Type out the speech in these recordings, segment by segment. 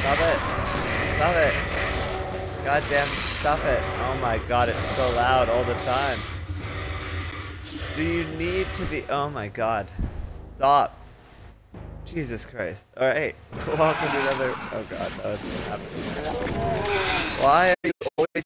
Stop it. Stop it. Goddamn, stop it. Oh my god, it's so loud all the time. Do you need to be... Oh my god. Stop. Jesus Christ. Alright. Welcome to another... Oh god, no, it's not happening. Why are you always...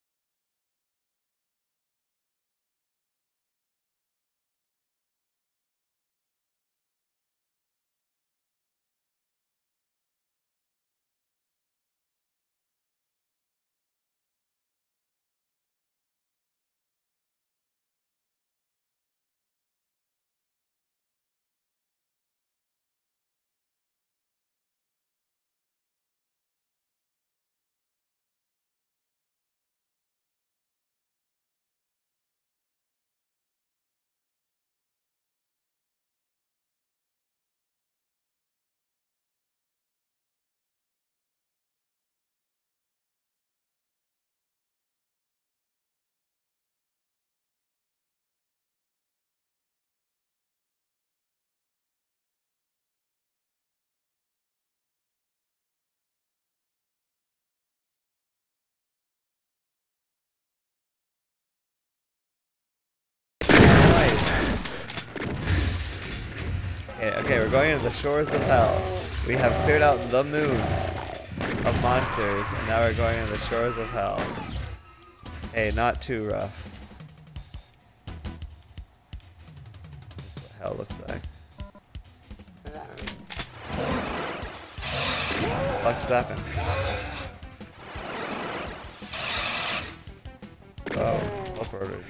Okay, we're going into the shores of hell. We have cleared out the moon of monsters, and now we're going into the shores of hell. Hey, not too rough. This is what hell looks like. What just happened? Oh, teleporters.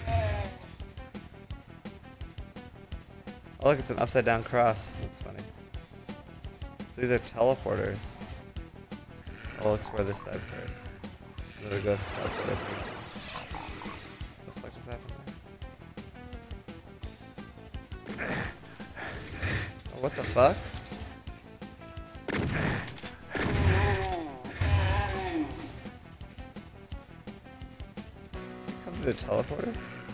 Oh look, it's an upside down cross. That's funny. So these are teleporters. Oh, let's explore this side first. Then we go to the teleporter thing. What the fuck just happened there? Oh, what the fuck? Did you come through the teleporter?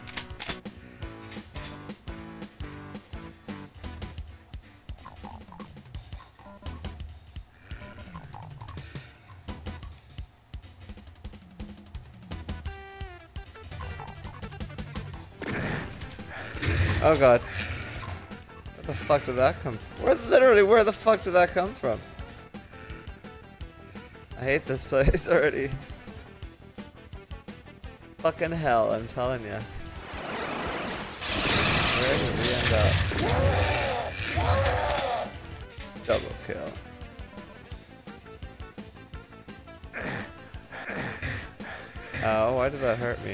Oh god. Where the fuck did that come from? Where the fuck did that come from? I hate this place already. Fucking hell, I'm telling ya. Where did we end up? Double kill. Oh, why did that hurt me?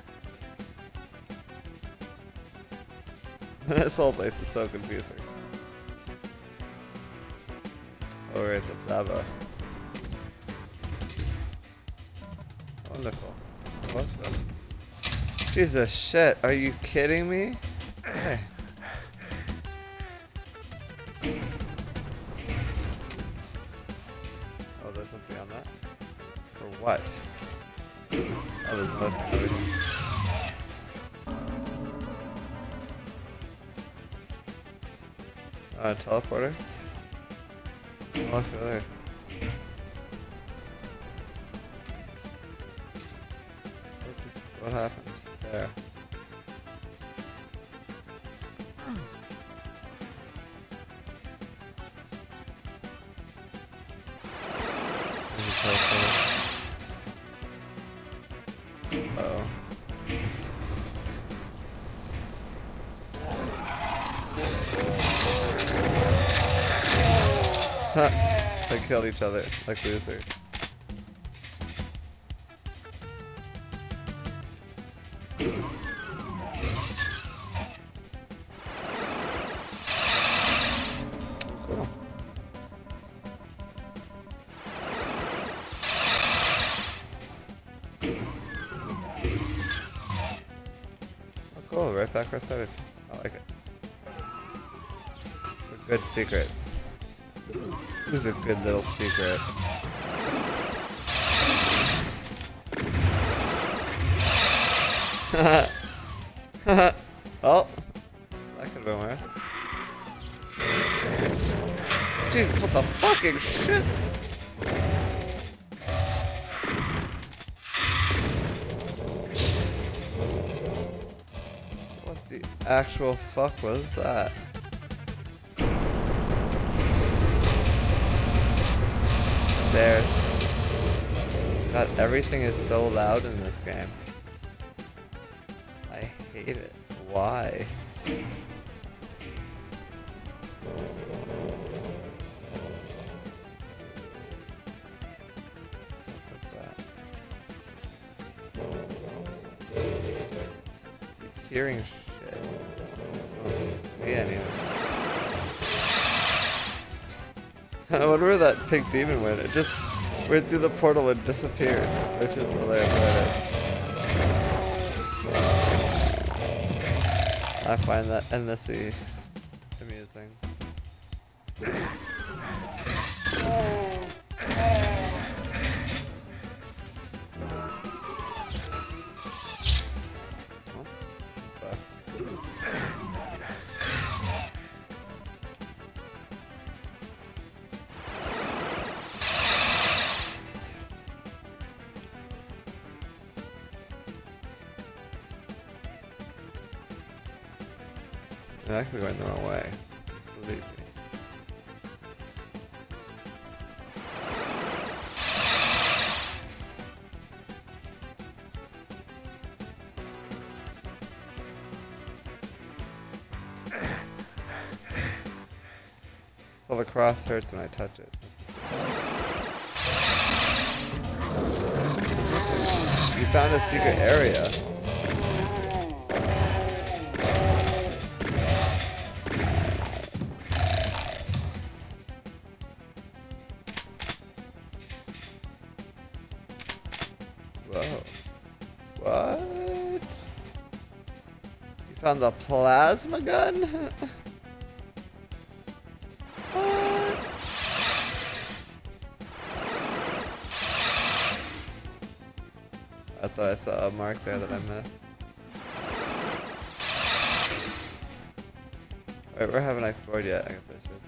This whole place is so confusing. Oh, where's the lava? Wonderful. What the? Jesus shit, are you kidding me? Hey. Oh, this must be on that? For what? Oh, there's nothing over here. Teleporter? Oh, look there. What happened? There. There's a teleporter. Uh-oh. They killed each other like losers. Cool. Oh cool, right back where I started. I like it. It's a good secret. It was a good little secret. Oh, that could have been worse. Jesus, what the fucking shit? actual fuck was that? Stairs. God, everything is so loud in this game. I hate it. Why? Hearing shit. I don't see anything. I wonder where that pig demon went. It just went through the portal and disappeared, which is hilarious. I find that endlessly amusing. I'm actually going the wrong way. Believe me. So the cross hurts when I touch it. You found a secret area. Whoa. What? You found the plasma gun? What? I thought I saw a mark there that I missed. Alright, we haven't explored yet. I guess I should.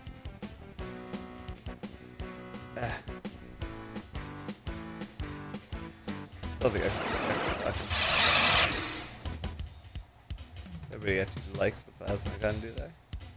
Still think I should. Nobody actually likes the plasma gun, do they?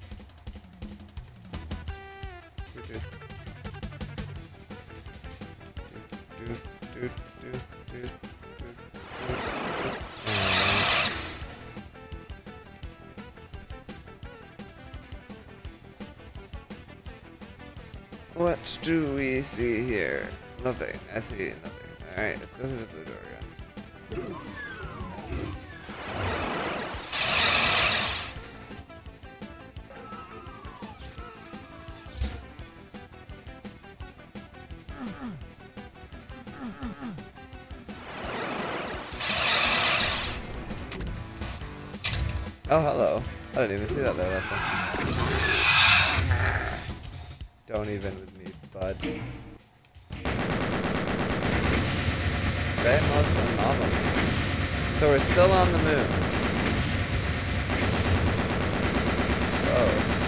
What do we see here? Nothing. I see nothing. Alright, let's go through the blue door again. Oh, hello. I didn't even see that there, that's all. Don't even with me, bud. Most anomaly. So we're still on the moon. Whoa.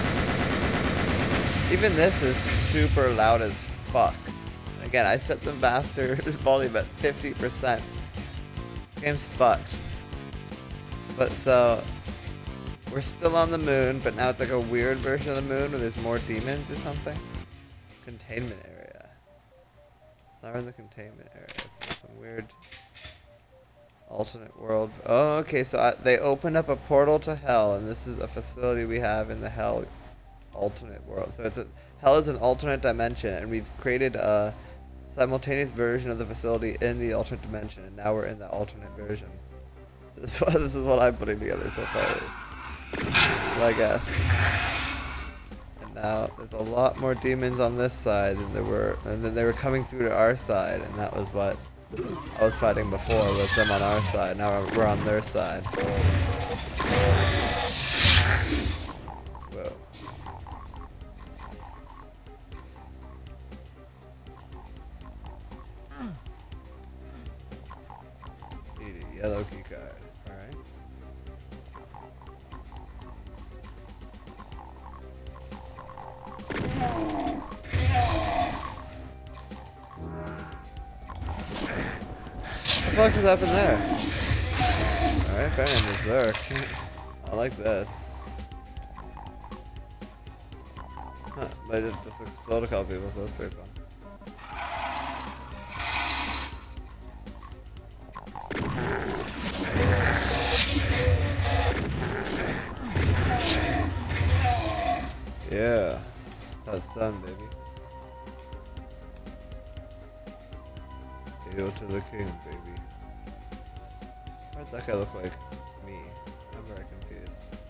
Even this is super loud as fuck. Again, I set the master volume at 50%. This game's fucked. But so, we're still on the moon, but now it's like a weird version of the moon where there's more demons or something. Containment area. It's not in the containment area. It's some weird alternate world. Oh, okay, so they opened up a portal to hell, and this is a facility we have in the hell alternate world. So hell is an alternate dimension, and we've created a simultaneous version of the facility in the alternate dimension, and now we're in the alternate version. This is what I'm putting together so far. I guess. And now there's a lot more demons on this side than there were, and then they were coming through to our side, and that was what I was fighting before, was them on our side. Now we're on their side. Whoa. Need a yellow key card. Alright. What the fuck has happened there? Alright, fair enough, Zerk. I like this. Huh, but it just explode a couple people, so that's pretty fun. Yeah, that's done, baby. Hail to the king, baby. Why does that guy look like me? I'm very confused.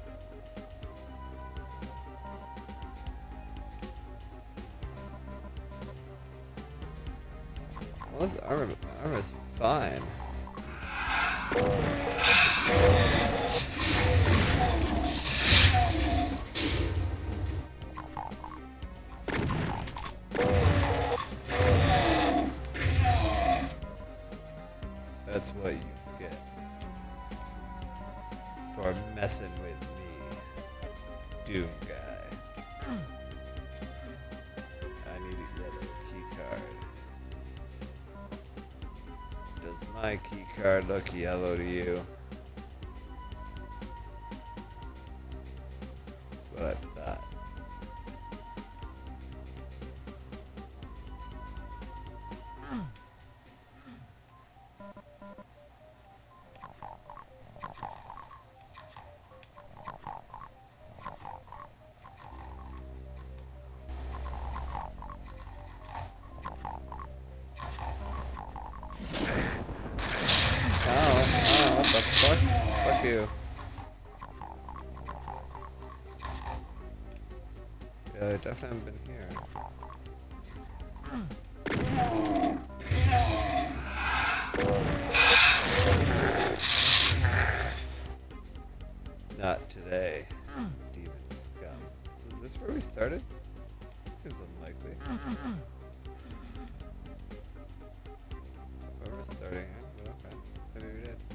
Well, this armor, my armor is fine. That's what you get for messing with me, Doom guy. I need a yellow key card. Does my key card look yellow to you? That's what I thought. Oh, what the fuck? Fuck you. Yeah, I definitely haven't been here. Not today, demon scum. So is this where we started? Seems unlikely. Where we're starting, but okay. Maybe we did.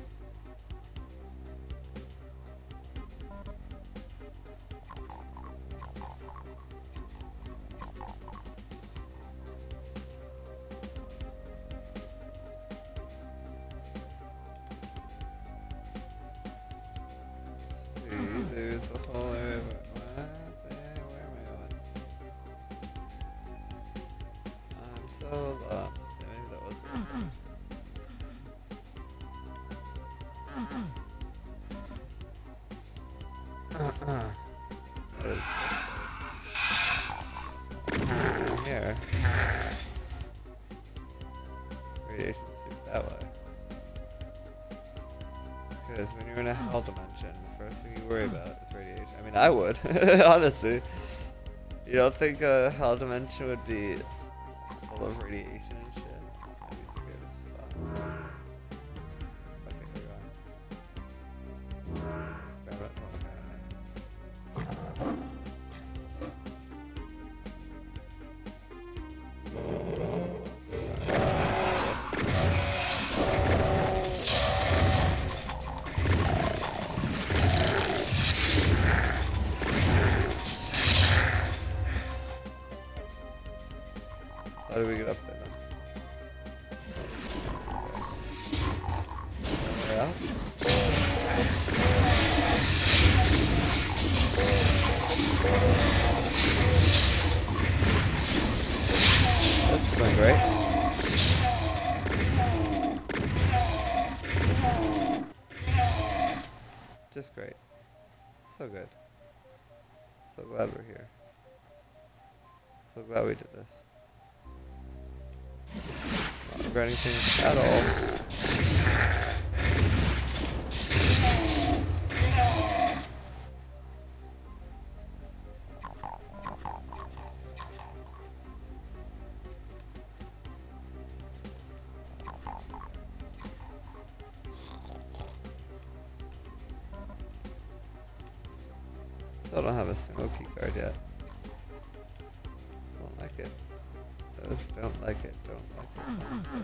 See, there's a whole area, but where am I going? I'm so lost. Yeah, maybe that was where I started. What is this? In here. Radiation suit that way. Because when you're in a hell dimension, the first thing you worry about is radiation. I mean, I would, honestly. You don't think a hell dimension would be full of radiation and shit? I'd be scared as fuck. Okay, here we are. Grab it. How do we get up there then? Yeah? This is going great. Just great. So good. So glad we're here. So glad we did this. Not regretting things at all. Still don't have a single key card yet. Don't like it. Those don't like it. Don't like it. Don't like it.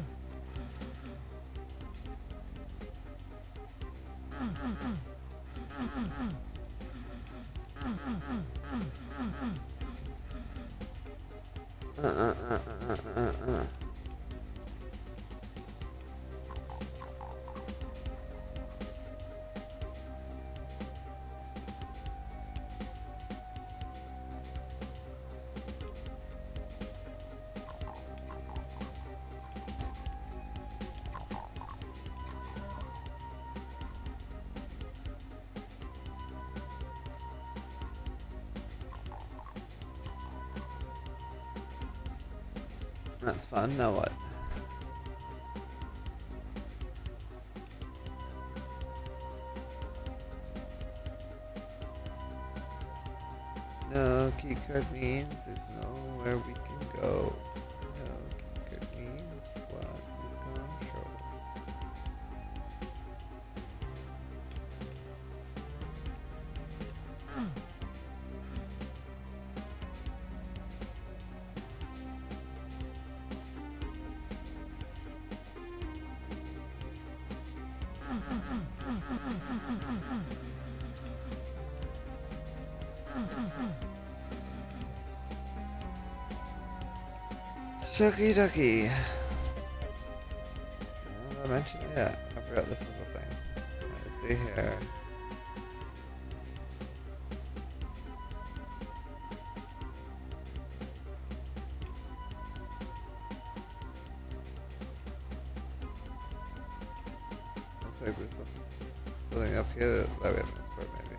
That's fun. Now what? No keycard means there's nowhere we can go. No keycard means what we control. Shucky ducky. I mentioned it yet. I forgot this was a thing. Let's see here. Looks like there's something up here that we haven't explored maybe.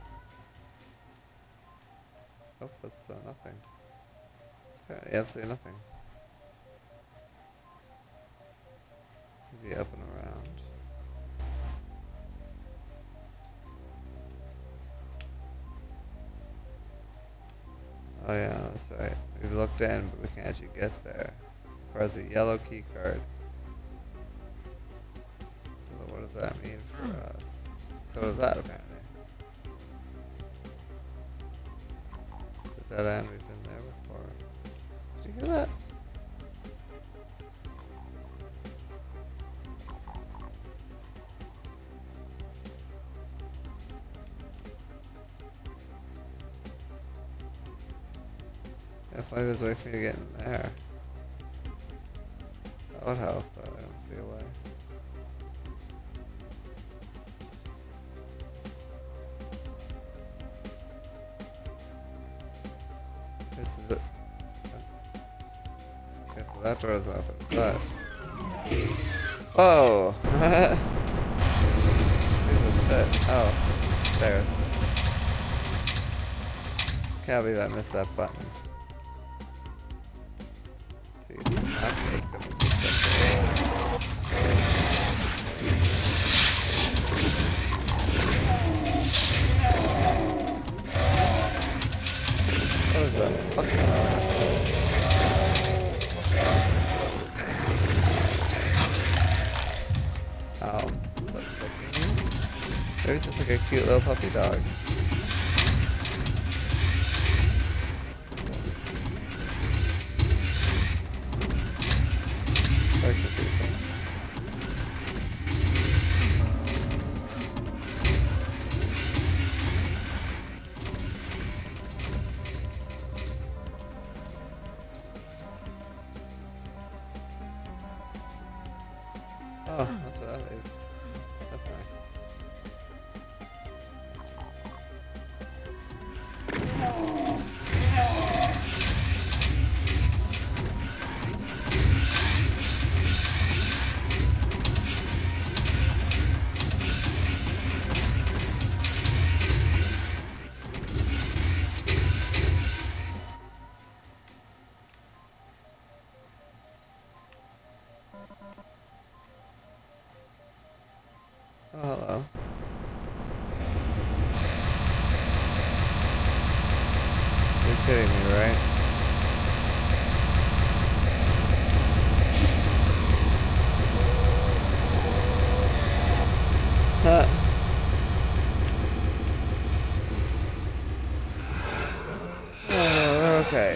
Oh, that's nothing. It's apparently absolutely nothing. Maybe up and around. Oh yeah, that's right. We've looked in, but we can't actually get there. Requires a yellow key card. So what does that mean for us? So does that apparently. The dead end, we've been there before. Did you hear that? If there's a way for me to get in there. That would help, but I don't see a way. Okay, so that door is open, but... Whoa! Jesus shit. Oh, stairs. Can't believe I missed that button. What is that fucking noise? Oh, is that cooking? Maybe it's just like a cute little puppy dog. Very confusing. Oh, that's what that is. That's nice. Oh, hello. You're kidding me, right? Huh. Oh, okay.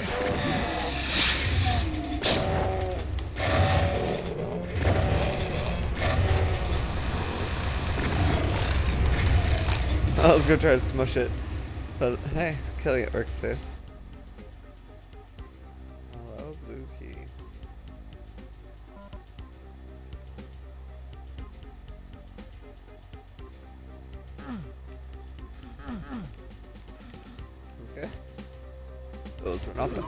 I was gonna try to smush it, but hey, killing it works too. Hello, blue key. Okay. Those were nothing.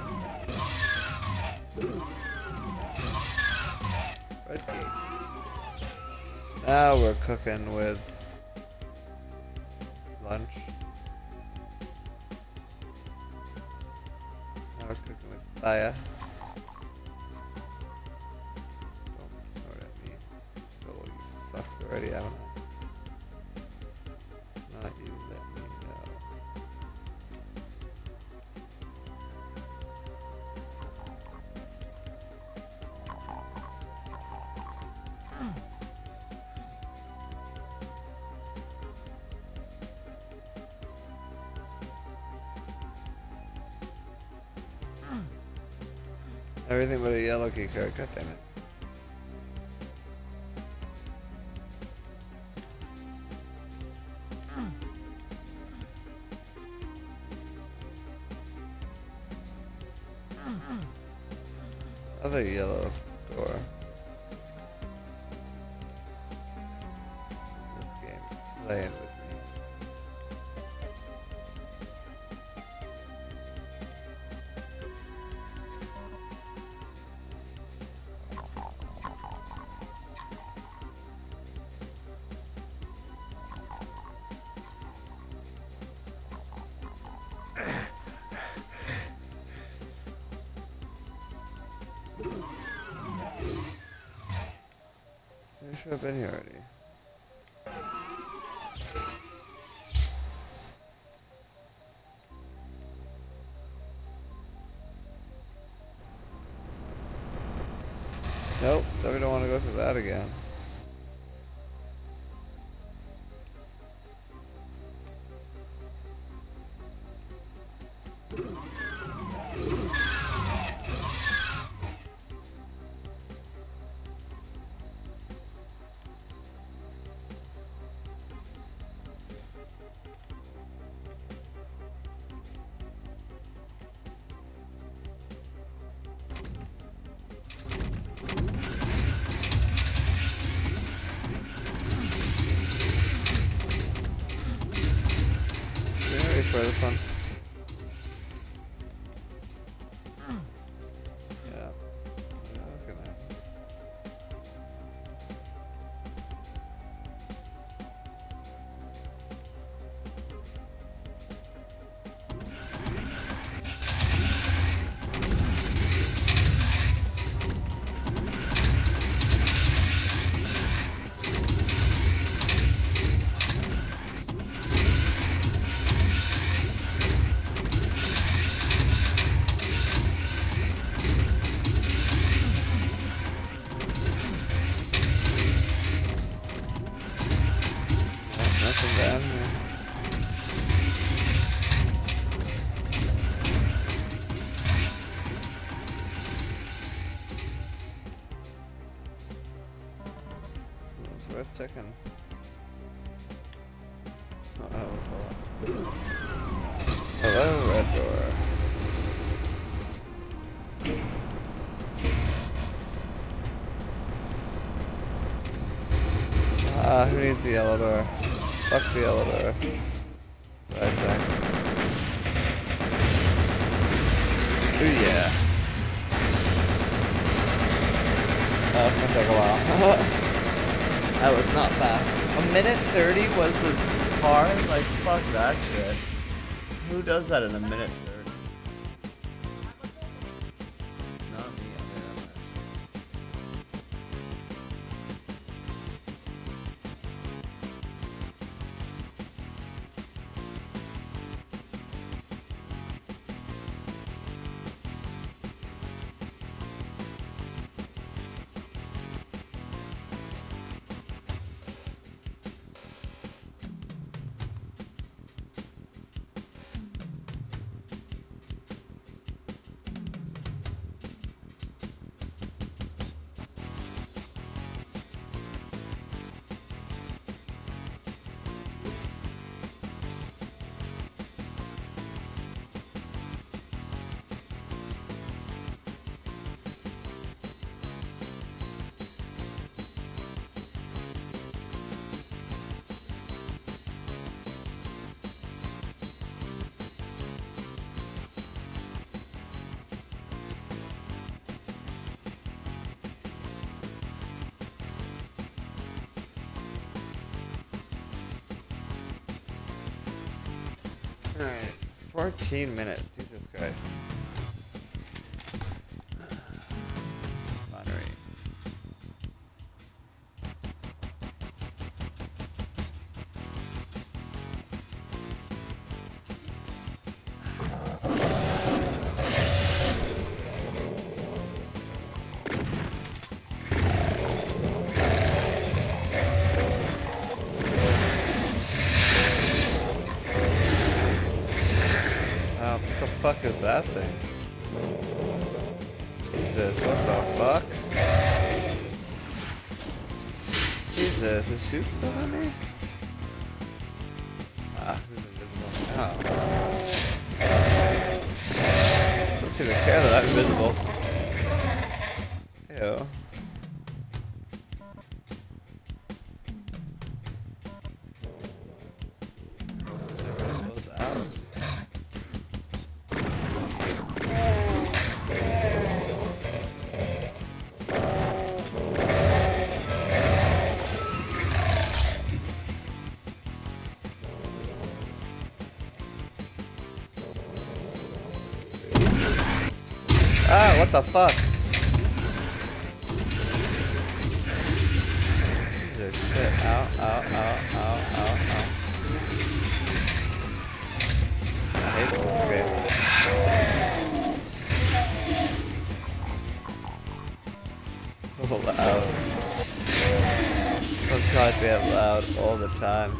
Red key. Now we're cooking with lunch. Now we're cooking with fire. already, haven't I? Not you, let me know. Everything but a yellow key card, god damn it. Other yellow door. This game's playing with me. I should have been here already. Nope, then we don't want to go through that again. For this one. Yeah, that's gonna happen. Nothing down here. It's worth checking. Oh, that was well. Hello, red door. Ah, who needs the yellow door? Fuck the yellow door. That's what I say. Ooh yeah. That's gonna take a while. That was not fast. A minute 30 was the car? Like, fuck that shit. Who does that in a minute 30? Not me, I mean, Alright, 14 minutes, Jesus Christ. Monterey. that thing. Jesus, what the fuck? Jesus, is she still at me? Ah, who's invisible? Oh. Doesn't even care that I'm invisible. Ew. Goes out. Ah, what the fuck? Jesus shit. Ow, ow, ow, ow, ow, ow. I hate this game. So loud. So goddamn loud all the time.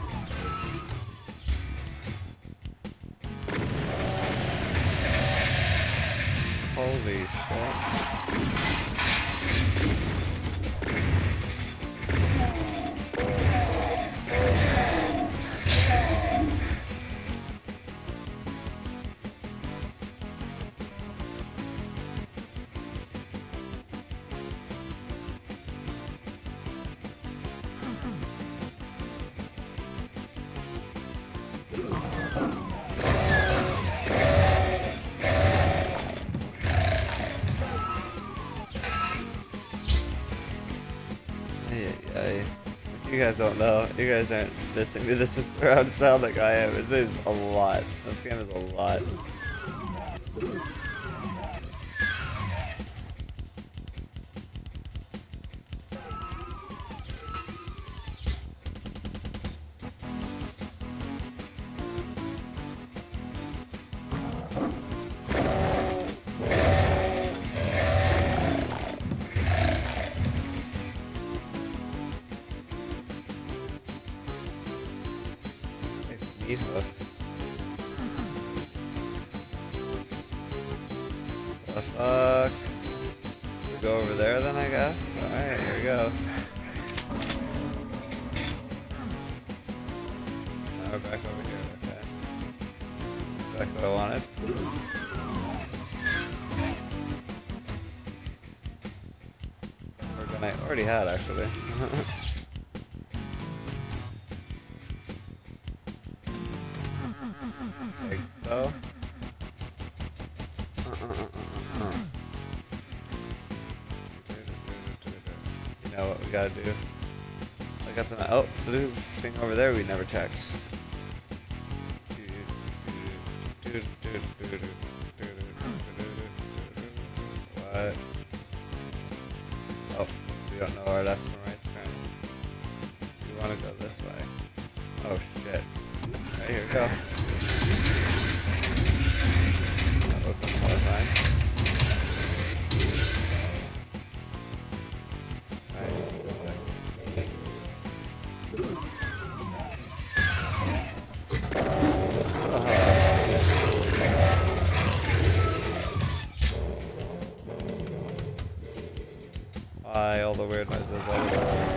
Holy shit. You guys don't know. You guys aren't listening to this surround sound like I am. It is a lot. This game is a lot. Meat hooks. The fuck? We go over there then, I guess? Alright, here we go. Now we're back over here, okay. Exactly what I wanted. We're gonna already had actually. Like so. You know what we gotta do? I got the blue thing over there we never checked. What? Oh, we don't know our left and right apparently. We wanna go this way. Oh shit. Alright, here we go. That was horrifying. Alright, this way. Why all the weird noises everywhere?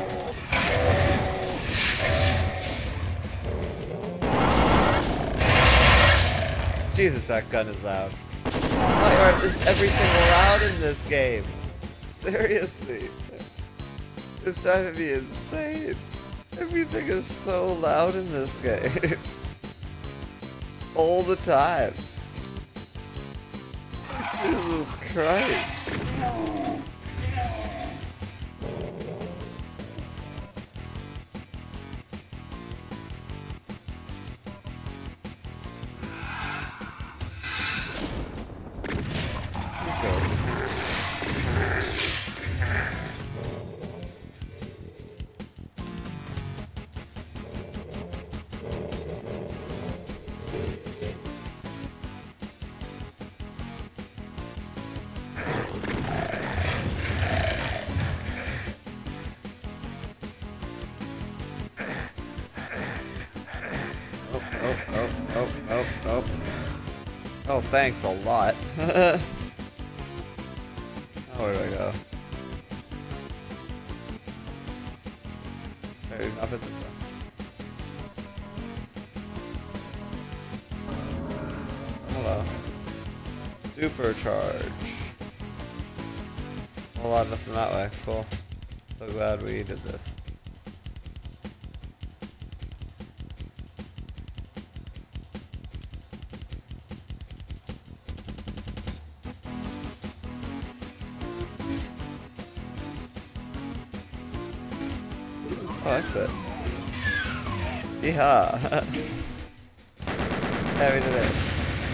Jesus, that gun is loud. Why is everything loud in this game? Seriously. It's driving me insane. Everything is so loud in this game. All the time. Jesus Christ. Oh, thanks a lot. Oh, where do I go? There, up at this one. Hello. Supercharge. A whole lot of nothing that way. Cool. So glad we did this. Oh, exit. Yeehaw. Yeah, we did it.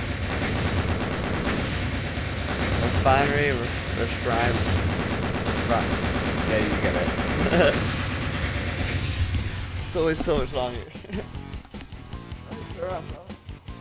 Refinery, shrine. Yeah, you get it. It's always so much longer. Sure, I'm not.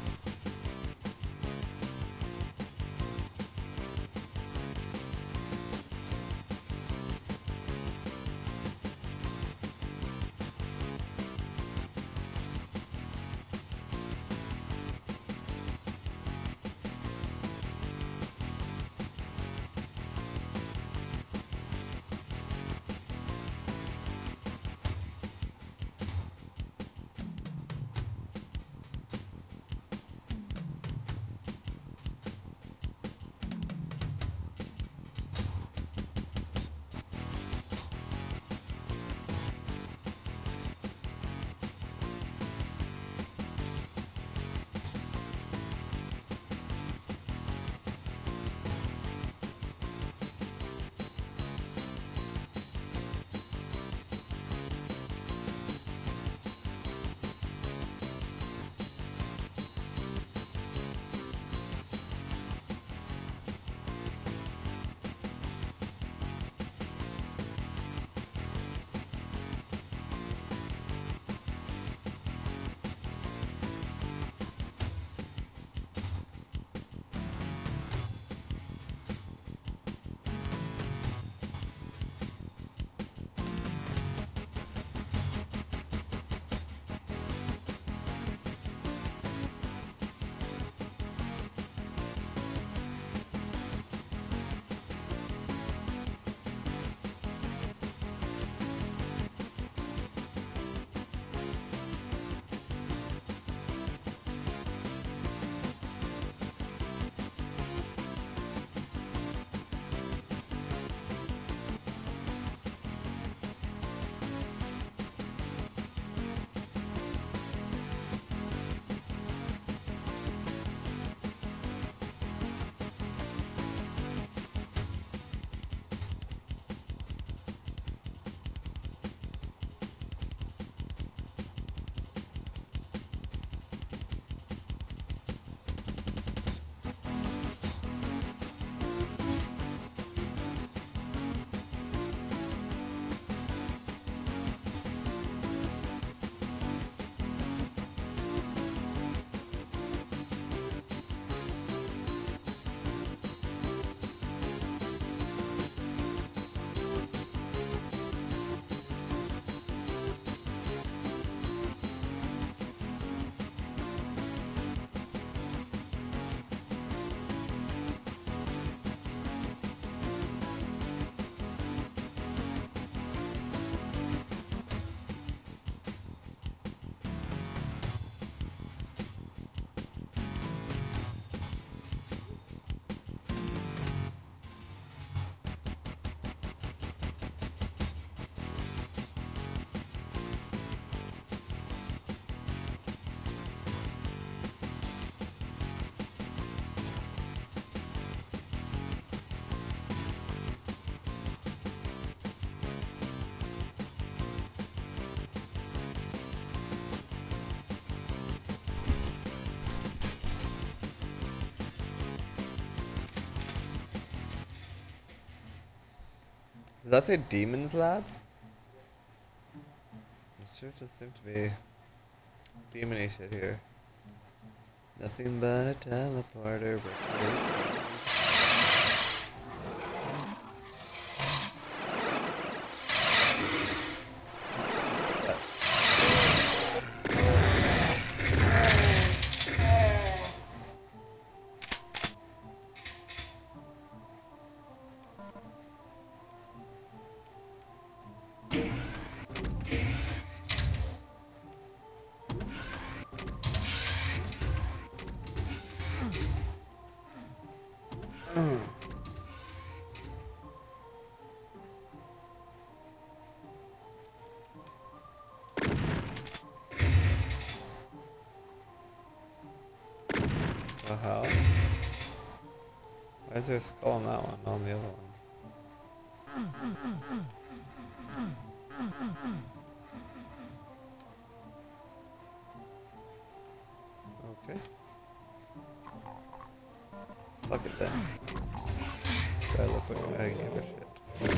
Does that say Demon's Lab? It sure does seem to be demony shit here. Nothing but a teleporter. The hell? Why is there a skull on that one, not on the other one? Okay. Fuck it then. I look like I give a shit.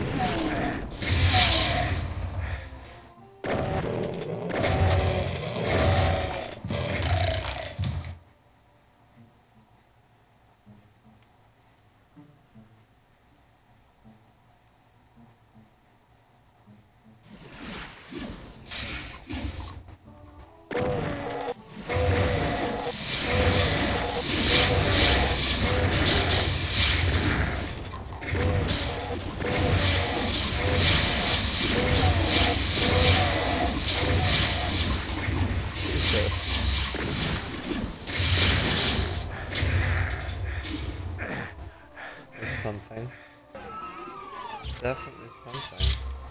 Something. Definitely something.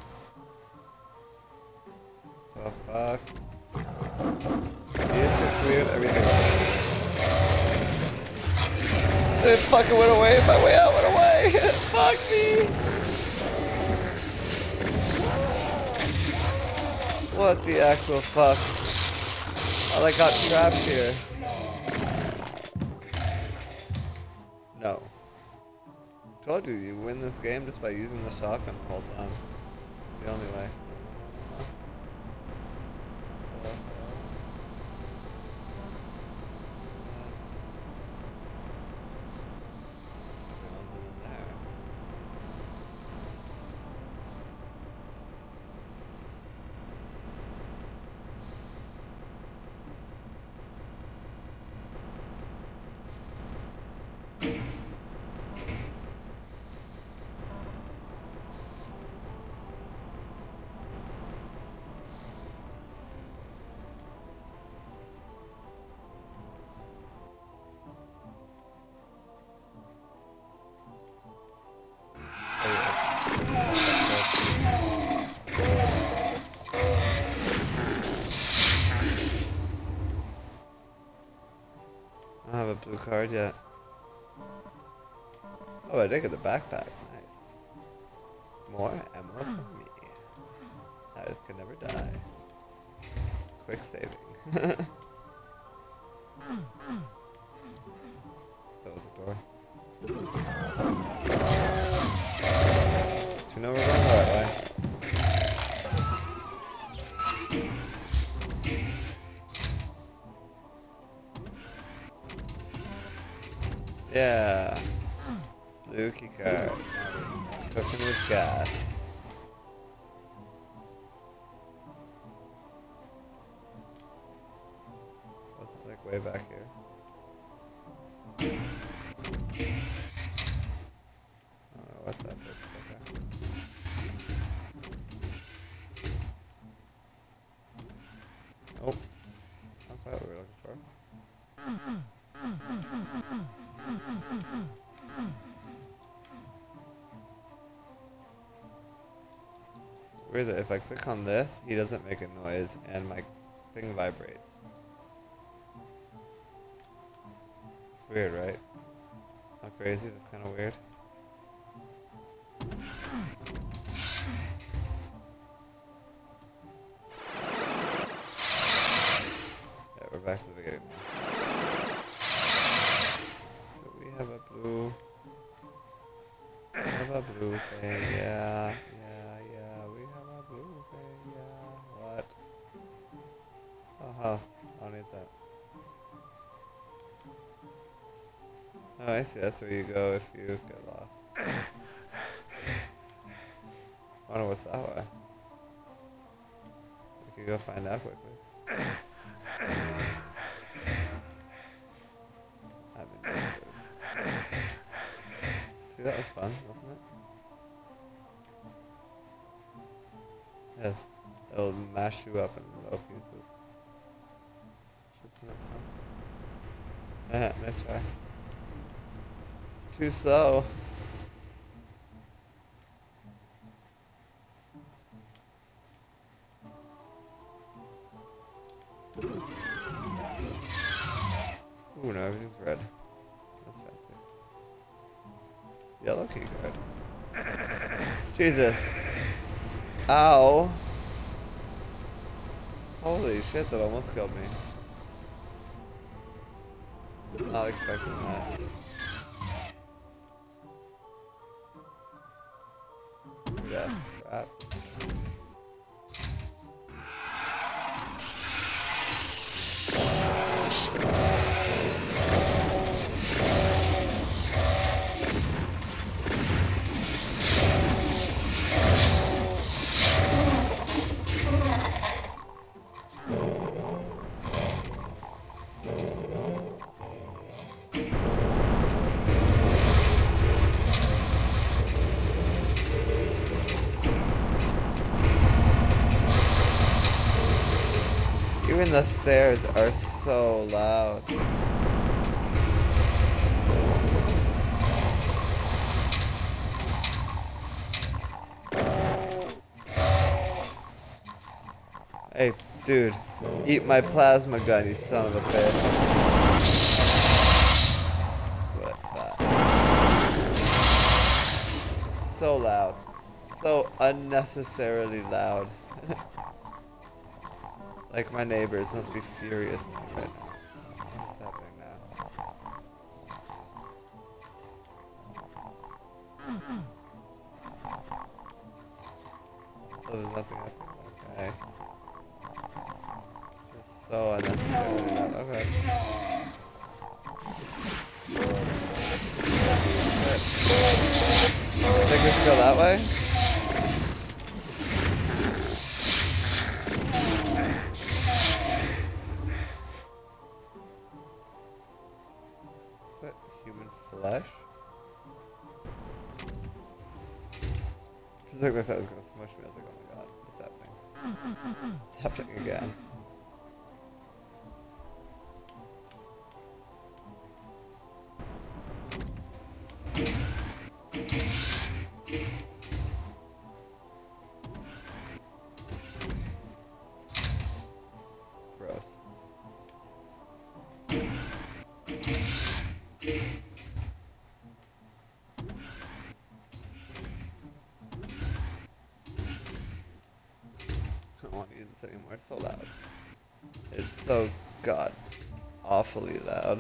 The fuck? Yes, it's weird. Everything else. It fucking went away. My way out went away. Fuck me. What the actual fuck? Oh, I got trapped here. No. Told you, you win this game just by using the shotgun the whole time. The only way. Huh? Hello? Everyone's in there. I don't have a blue card yet. Oh, I did get the backpack. Nice. More ammo for me. I just could never die. Quick saving. That was a door. So we know we're going the right way. Yeah. Blue key card. Cooking with gas. Was it like way back here? I don't know what that is. Okay. Oh. Not quite what we were looking for. Weird that if I click on this, he doesn't make a noise and my thing vibrates. It's weird, right? Not crazy? That's kind of weird. Yeah, we're back to the beginning now. Do we have a blue... We have a blue thing, yeah. We have a blue thing, yeah. What? Oh, I don't need that. Oh, I see. That's where you go if you get lost. I wonder what's that way. We could go find out quickly. I'm interested. See, that was fun, wasn't it? Yes. It'll mash you up in little pieces. Isn't that fun? Nice try. Too slow. Ooh, no, everything's red. That's fancy. Yellow key card. Jesus. Ow. Holy shit, that almost killed me. Not expecting that. Yeah, perhaps. Even the stairs are so loud. Hey, dude, eat my plasma gun, you son of a bitch. That's what I thought. So loud. So unnecessarily loud. Like my neighbors must be furious at me right now. What's happening now? So there's nothing happening. Okay. Just so unnecessarily loud. Okay. Think we should go that way? Is that human flesh? Feels like my thought was gonna smush me. I was like, oh my god, what's happening? It's happening again. Gross. I don't want to use this anymore. It's so loud. It's so god awfully loud.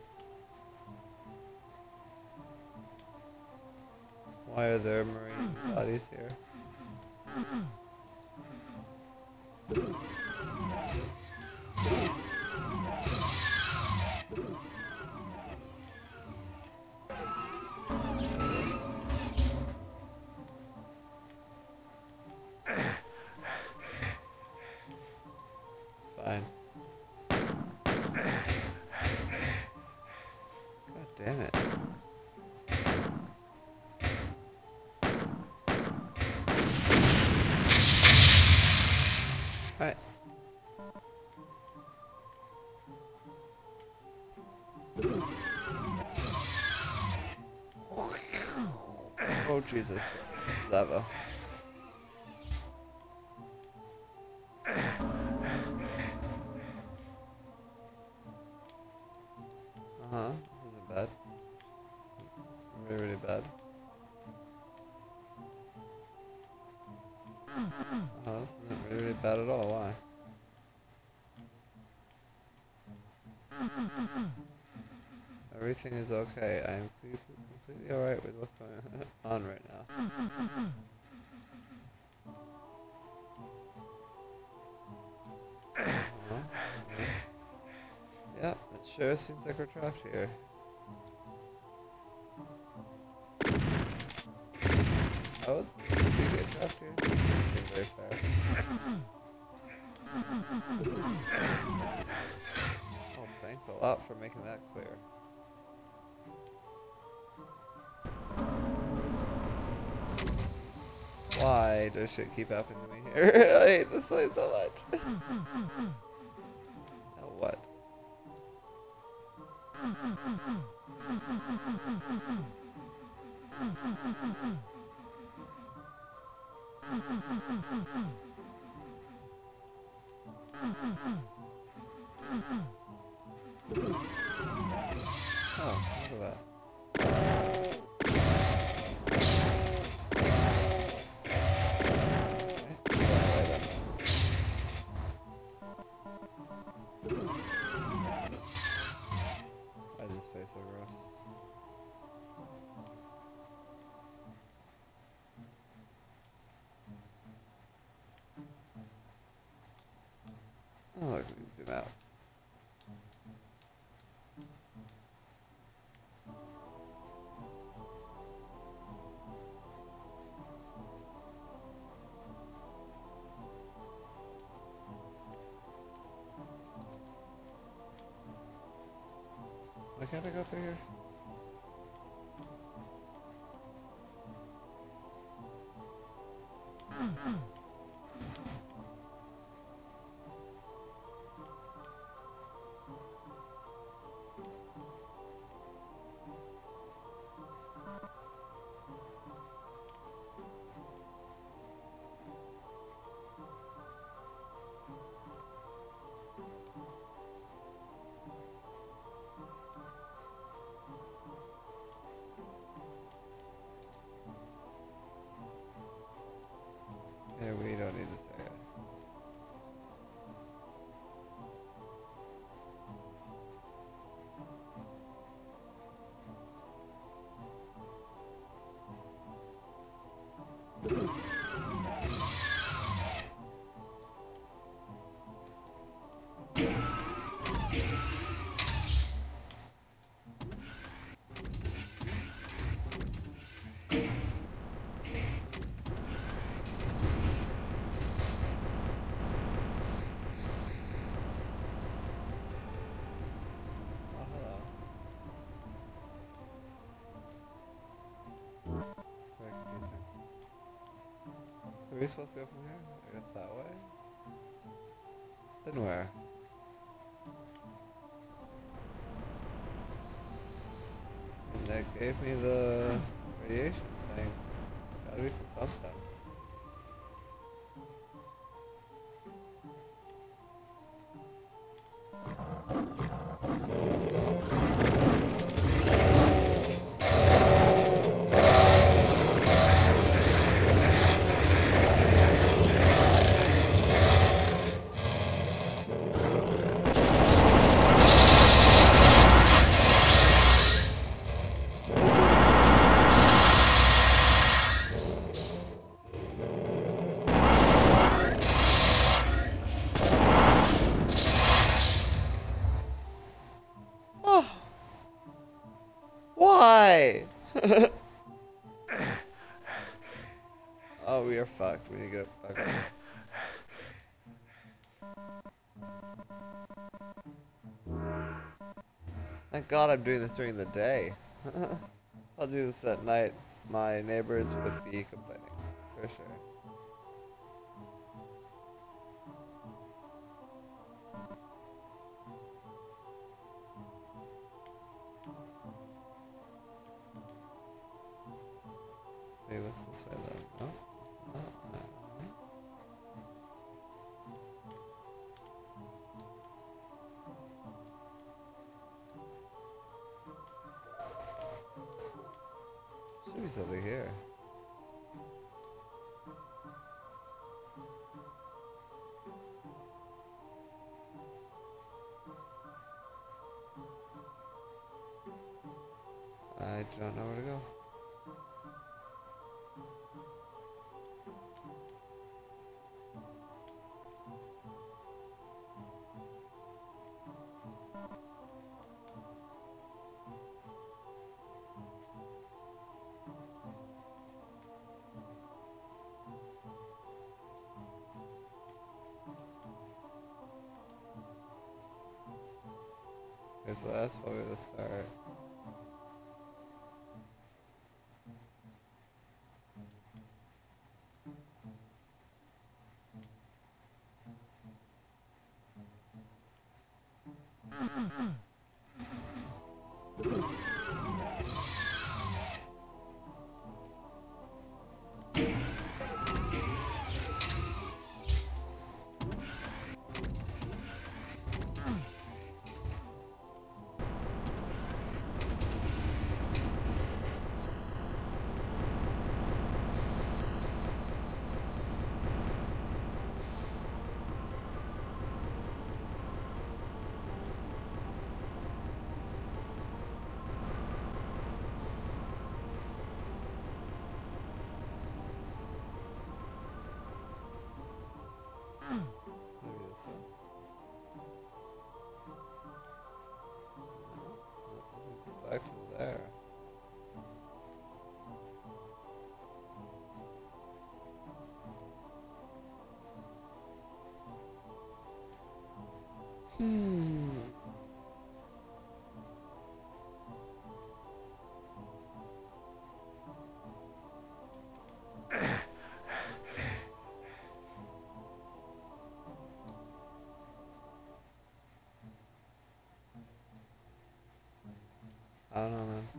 Why are there marine bodies here? Fine. God damn it. Alright. Oh Jesus. This is lava. Uh-huh. This isn't bad. Really, really bad. Uh-huh. This isn't really, really bad at all. Why? Everything is okay. I am completely alright with what's going on right now. Uh-huh. Yeah, it sure seems like we're trapped here. How would we get trapped here? Doesn't seem very fair. Oh, thanks a lot for making that clear. Why does shit keep happening to me here? I hate this place so much. Now what? Oh, look at that. Why is his face so gross? Oh, look, we can zoom out. Why can't I go through here? Yeah, we don't need this area. Oh, hello. Very confusing. So are we supposed to go from here? I guess that way? Then where? And that gave me the radiation thing. Gotta be for something. Oh! Why? Oh, we are fucked. We need to get fucked. Thank God I'm doing this during the day. I'll do this at night. My neighbors would be complaining, for sure. See what's this way then? No? Should be something here. I don't know where to go. Okay, so that's probably the start. Hmm. I don't know, man.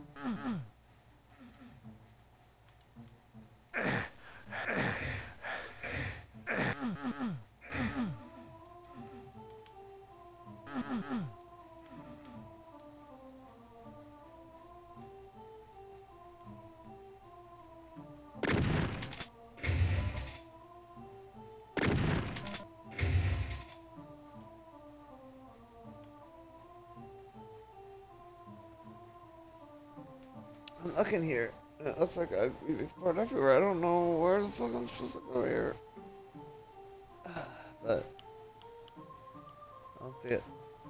I'm looking here. It looks like I've explored everywhere. I don't know where the fuck I'm supposed to go here. But I don't see it.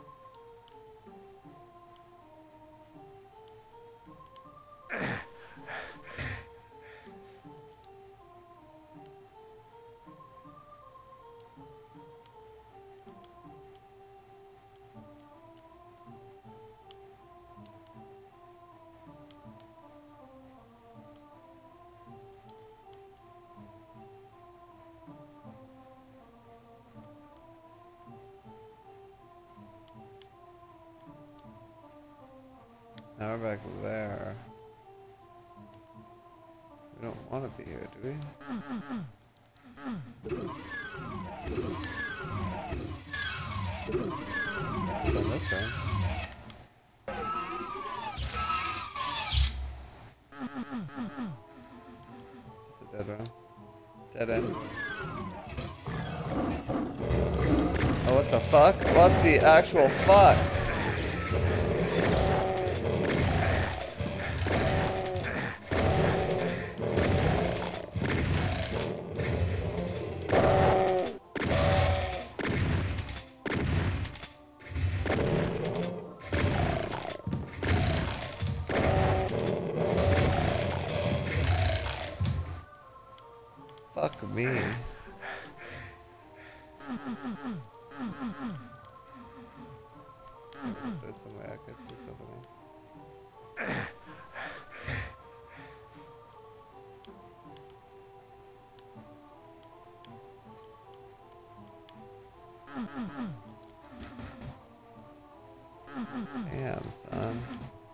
Now we're back there. We don't want to be here, do we? Go this way. Is this a dead end? Dead end. Oh, what the fuck? What the actual fuck? Fuck me. There's some way I could do something. Damn, son.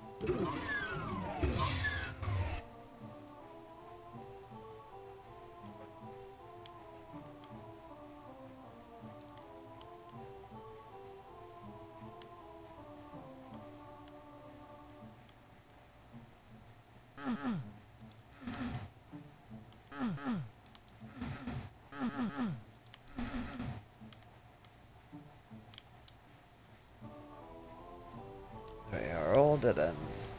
They are all dead ends.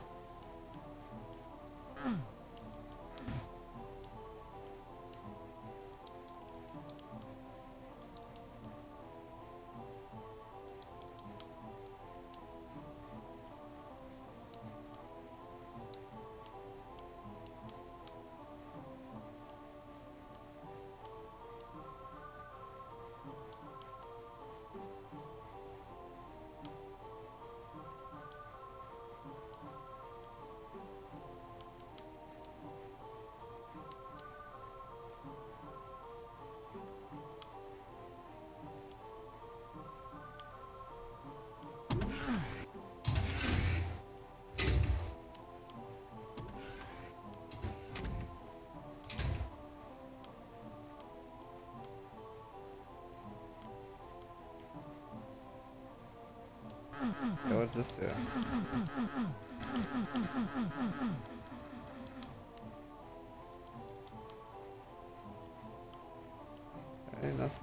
Okay, what's this do? Hey, nothing.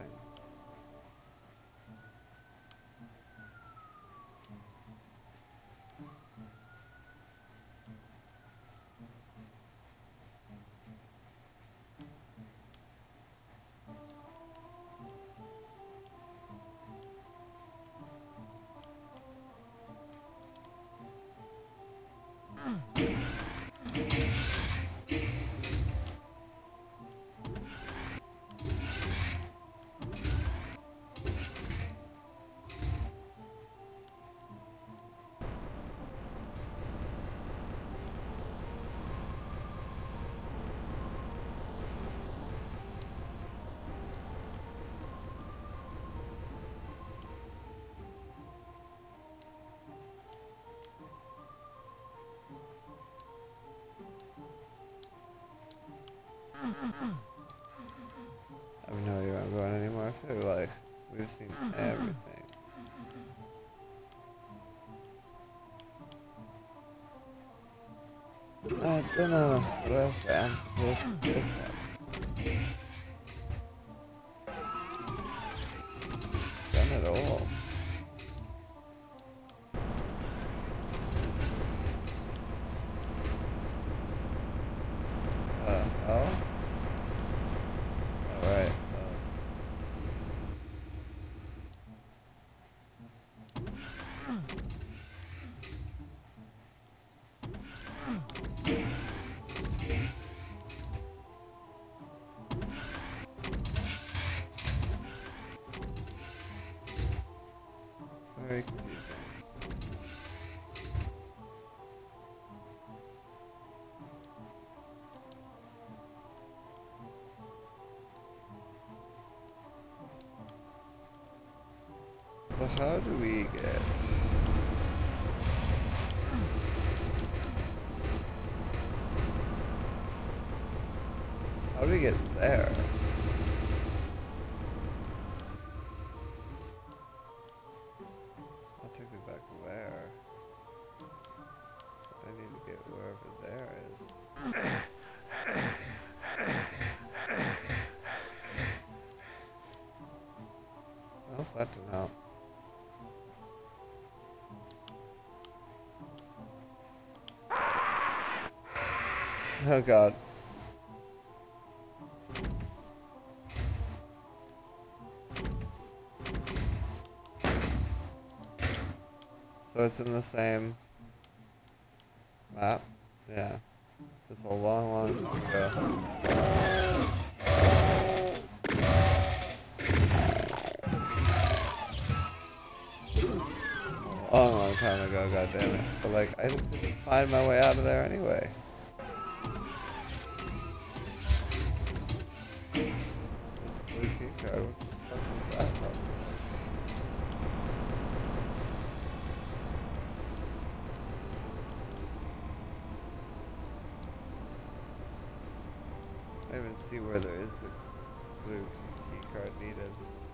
I have no idea where I'm going anymore. I feel like we've seen everything. I don't know what else I'm supposed to do. Done it all. Oh? Alright. Very confusing. So how do we get... How do we get there? That'll take me back there. I need to get wherever there is. Well, that didn't help. Oh god. So it's in the same map? Yeah. It's a long, long time ago. Long time ago, goddammit. But like, I couldn't find my way out of there anyway. There's a blue key card. What the fuck is that from? I don't even see where there is a blue key card needed.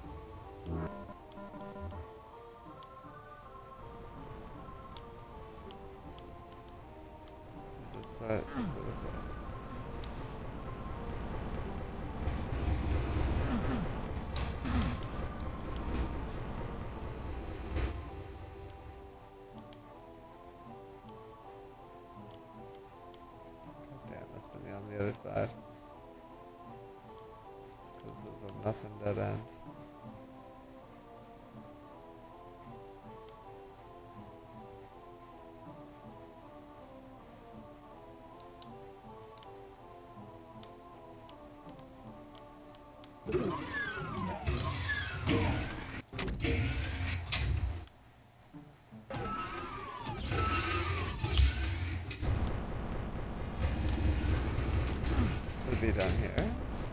This side, so this way. God damn, must be on the other side. Because there's a nothing dead end. Could be down here.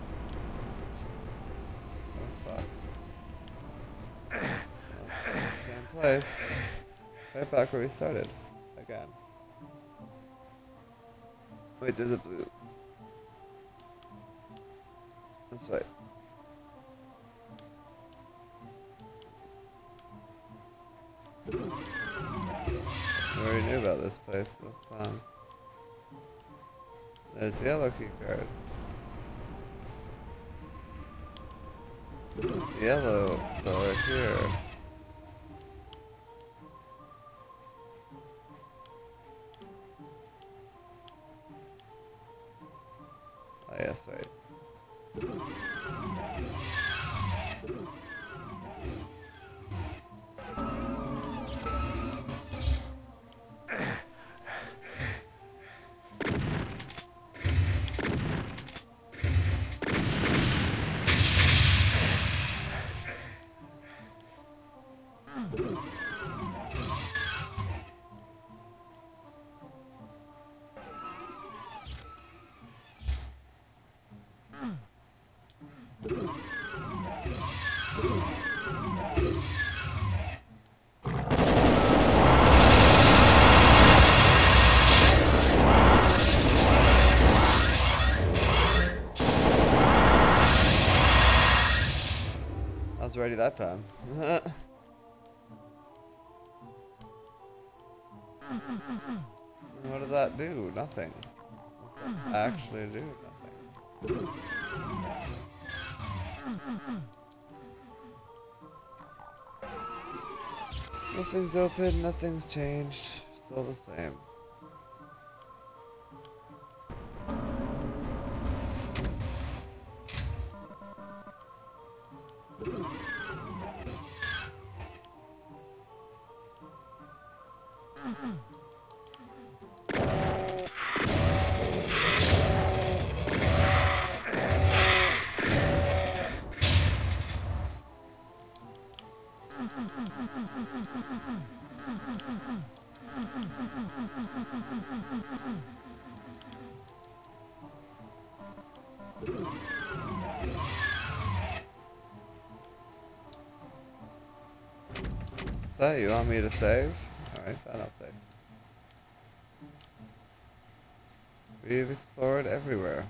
Oh fuck. Same place. Right back where we started. Again. Wait, there's a blue. This way. We already knew about this place last time. There's the yellow key card. The yellow door here. Oh yes, right. was ready that time. What does that do? Nothing. What's that actually do? Nothing. Nothing's open, nothing's changed. Still the same. So, you want me to save? Alright, fine, I'll save. We've explored everywhere.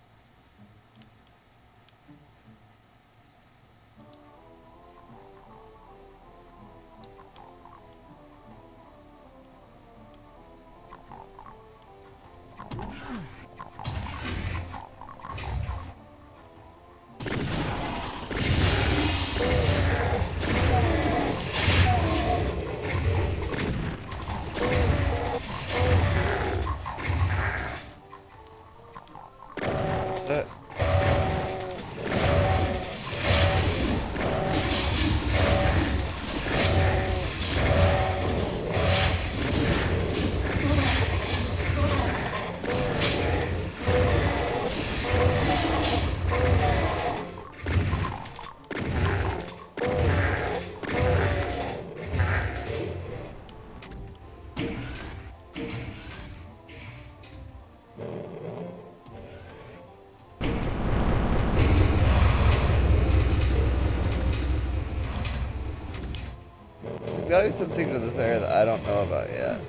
There's gotta be something to this area that I don't know about yet.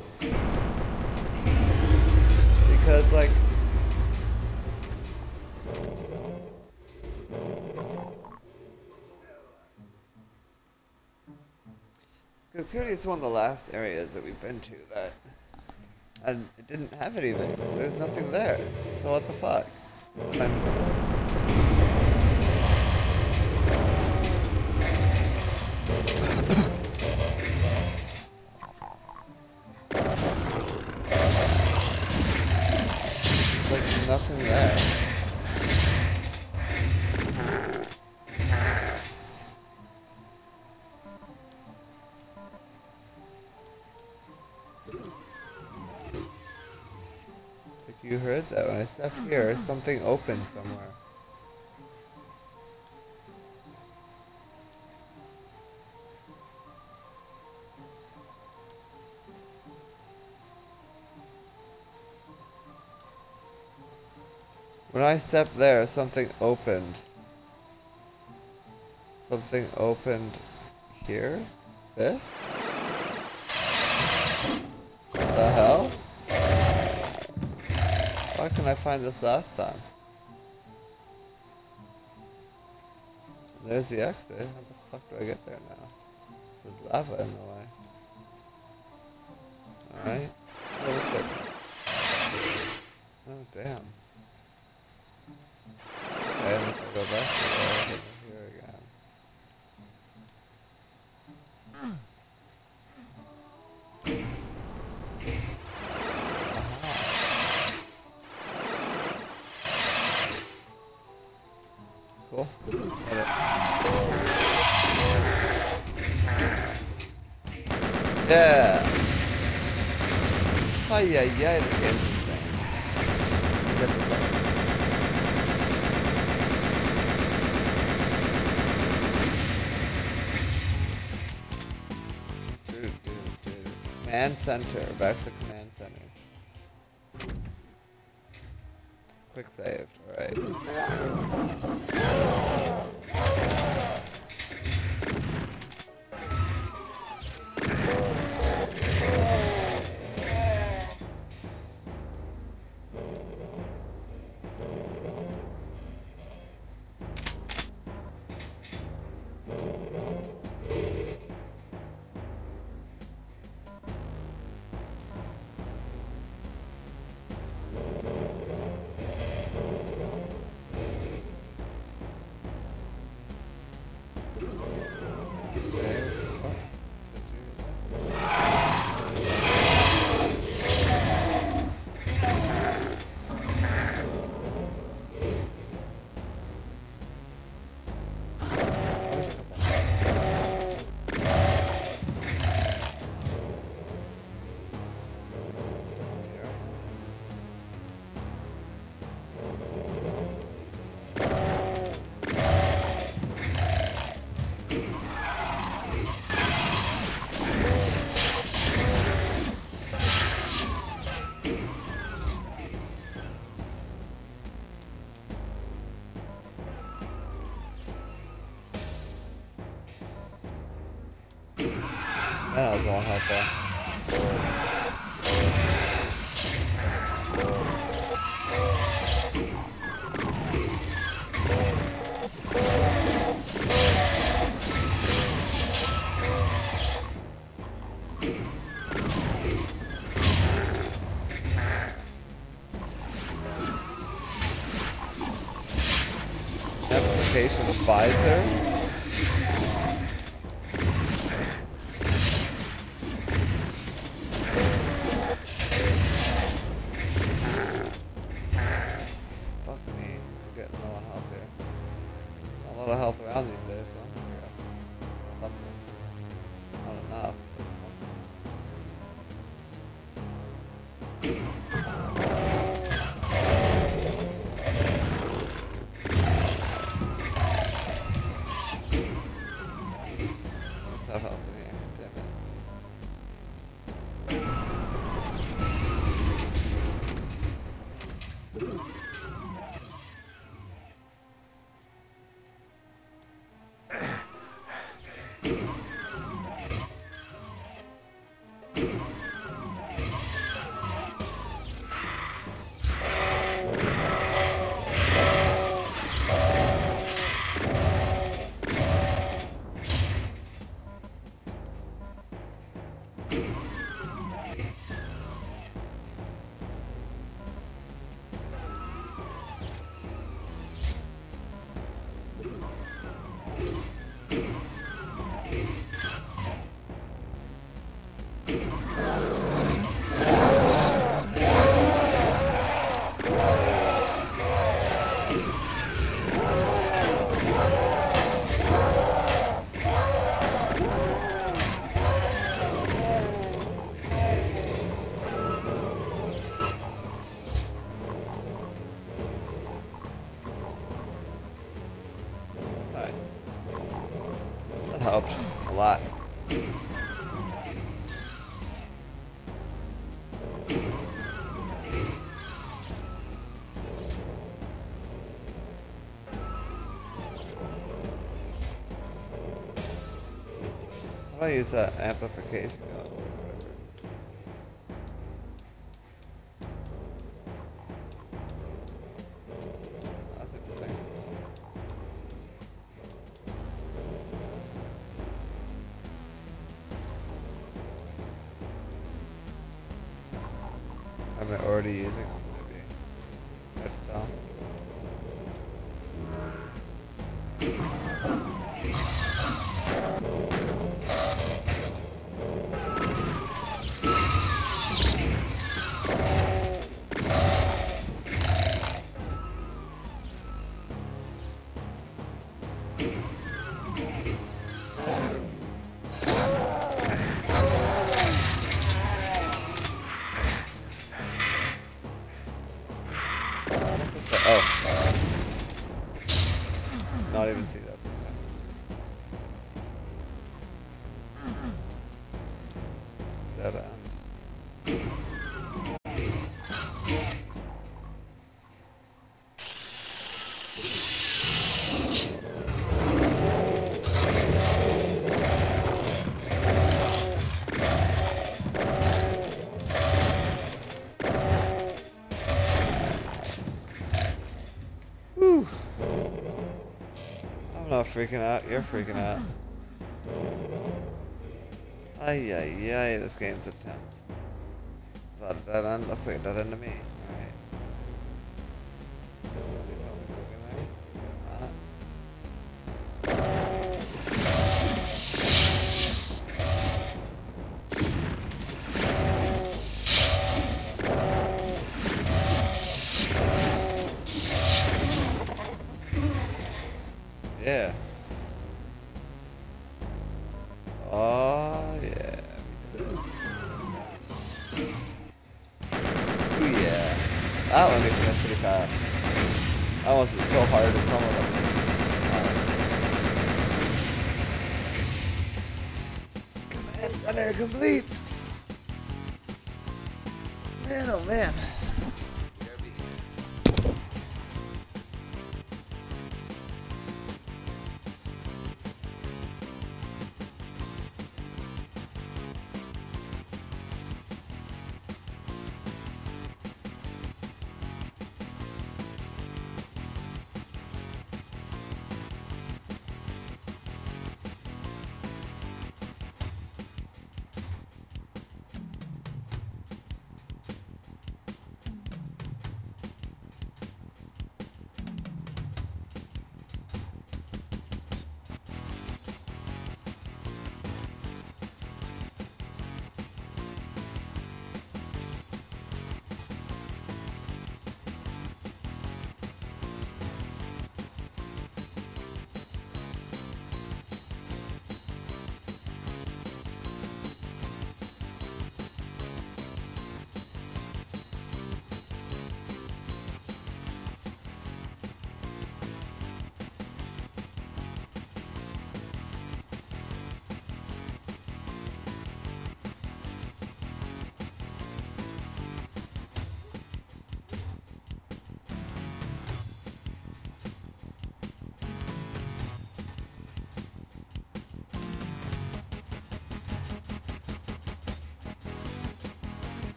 Because, like... Because clearly it's one of the last areas that we've been to that... And it didn't have anything. There's nothing there. So what the fuck? There's like nothing there. You heard that when I stepped here, something opened somewhere. When I stepped there, something opened. Something opened here? This? What the hell? Why couldn't I find this last time? There's the exit. How the fuck do I get there now? There's lava in the way. Alright. Go this way. Oh, damn. Okay, and if I go back here again. Cool. Got it. Yeah. Ay, ay, ay, this game's insane. Get the fuck. Dude. Command center. Back to the command center. Quick saved. Alright. That was all helpful. Application advisor. Fuck me, we're getting a lot of help here. A lot of help around these days, so yeah. Something. Not enough, but something. Let's have help in here, damn it. Nice. That helped a lot. How do I use that amplification? That's interesting. Am I already using it? Maybe. Hard to tell. Oh. Not even see that. Dead end. Whew. I'm not freaking out, you're freaking out. Ay, ay, ay, this game's intense. Is that a dead end? Looks like a dead end to me. Alright. See something moving there? Guess not. Yeah. Oh, yeah. Ooh, yeah. That one makes sense pretty fast. That wasn't so hard as some of them. Command center complete. Man, oh man.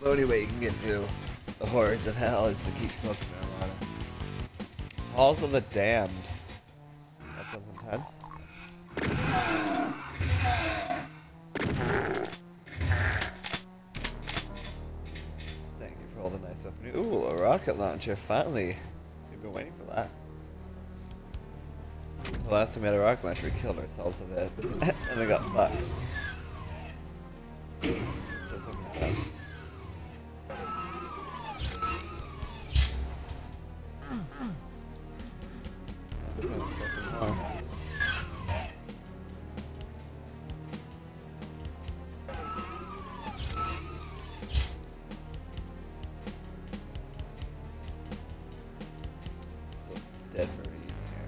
The only way you can get through the horrors of hell is to keep smoking marijuana. Also the Damned. That sounds intense. Thank you for all the nice opening. Ooh, a rocket launcher, finally. We've been waiting for that. The last time we had a rocket launcher, we killed ourselves with it. And they got fucked. So it's like the best. Let's go fucking more. So dead marine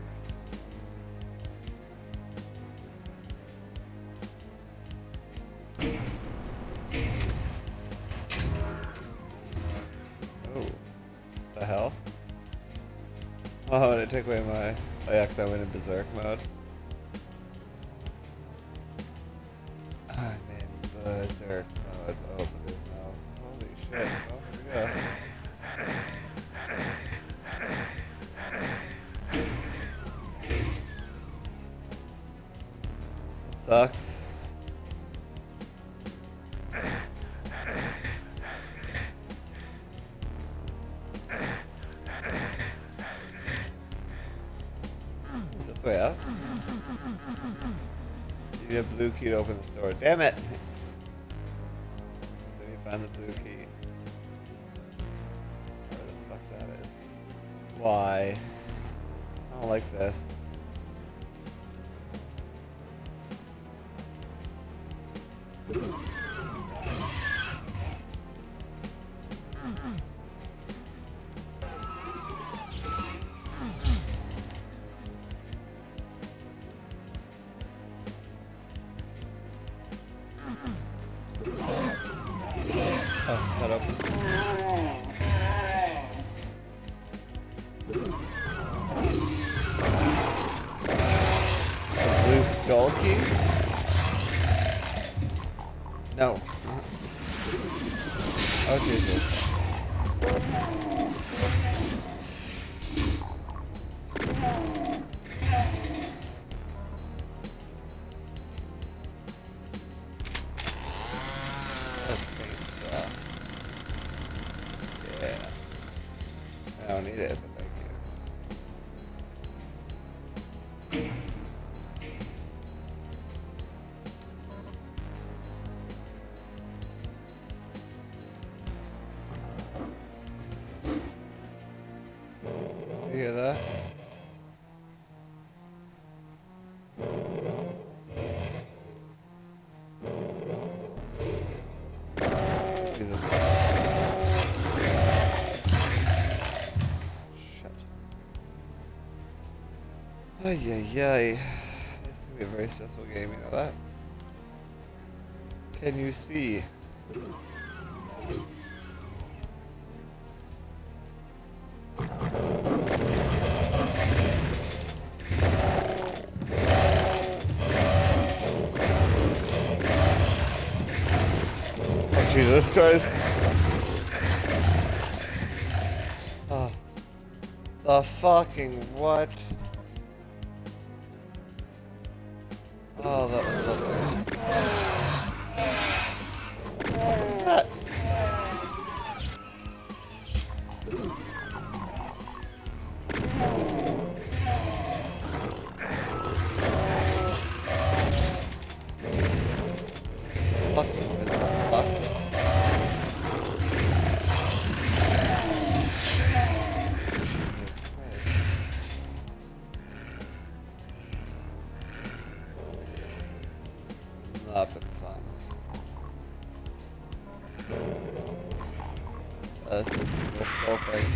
here. Oh, the hell? Oh, and it took away my... Oh yeah, 'cause I went in berserk mode. I'm in berserk mode. Oh, but there's no... Holy shit. Oh, here we go. It sucks. Is that the way out? You need a blue key to open the door. Damn it! So you find the blue key. Where the fuck that is? Why? I don't like this. Oh, cut up. A blue skull key? No. Oh, Jesus. Yeah. I don't need it, but thank you. You hear that? Jesus. Ay, ay, ay. This is gonna be a very stressful game, you know that? Can you see? Oh, Jesus Christ. Oh. The fucking what? Oh, that was something. What was that? Fucking invisible fucks. Jesus Christ. Not been fun. That's the evil skull thing.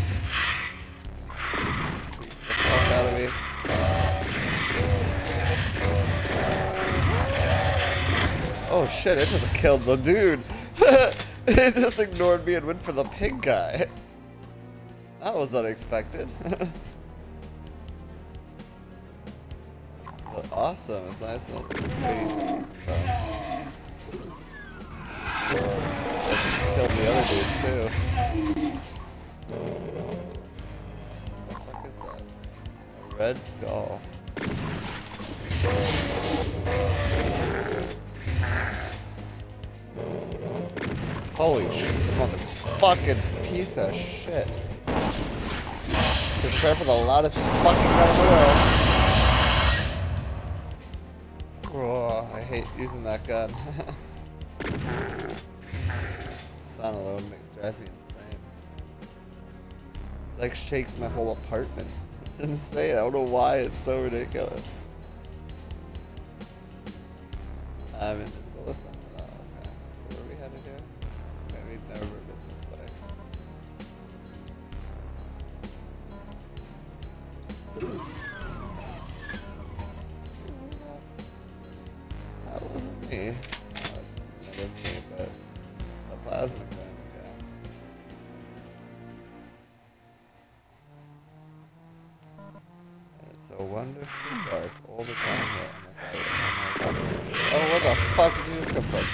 Beats the fuck out of me. Oh shit, it just killed the dude. It just ignored me and went for the pig guy. That was unexpected. But awesome, it's nice and pretty. Killed the other dudes red skull. Holy shit, motherfucking piece of shit. Prepare for the loudest fucking gun in the world. Oh, I hate using that gun. Sound alone drives me insane. Like shakes my whole apartment. It's insane. I don't know why it's so ridiculous. I'm invisible or something. Oh, okay. So where are we headed here? Okay, we've never been this way. That wasn't me. That's never me, but the plasma gun, yeah. And it's so wonderfully dark all the time. Oh, where the fuck did you just come from?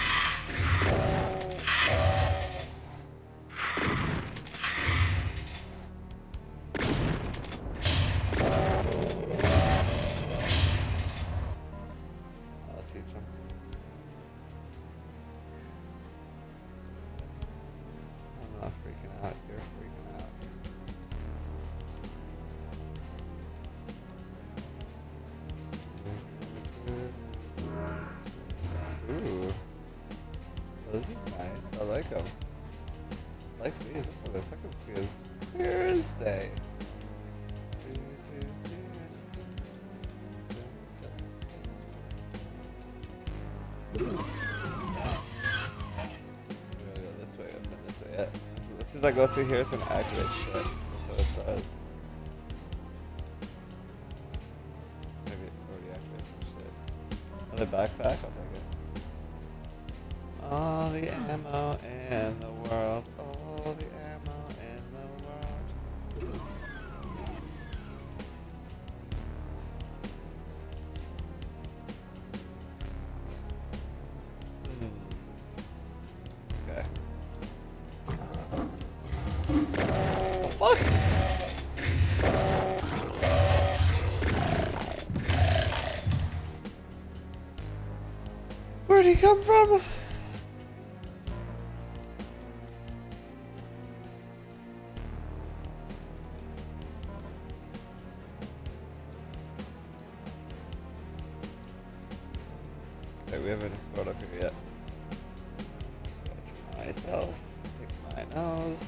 I'll teach him. I'm not freaking out. You're freaking out. Ooh. Those are nice. I like them. I like these. Look at this. I can see as clear as day. We're gonna go this way and then this way. Yeah. As soon as I go through here, it's gonna activate shit. That's what it does. Maybe it already activated some shit. Another backpack? I'll take it. All the ammo in the world. All the ammo in the world. Okay. The fuck? Where'd he come from? Okay, we haven't explored up here yet. Scratch myself. Pick my nose.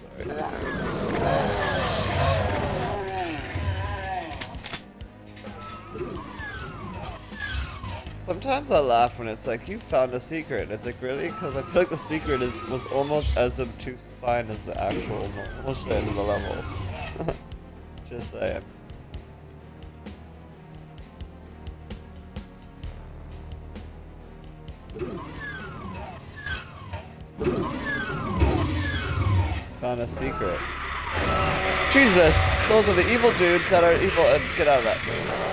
Sometimes I laugh when it's like, you found a secret. And it's like, really? Because I feel like the secret was almost as obtuse to find as the actual normal shit of the level. Just saying. Found a secret. Jesus! Those are the evil dudes that are evil. Get out of that.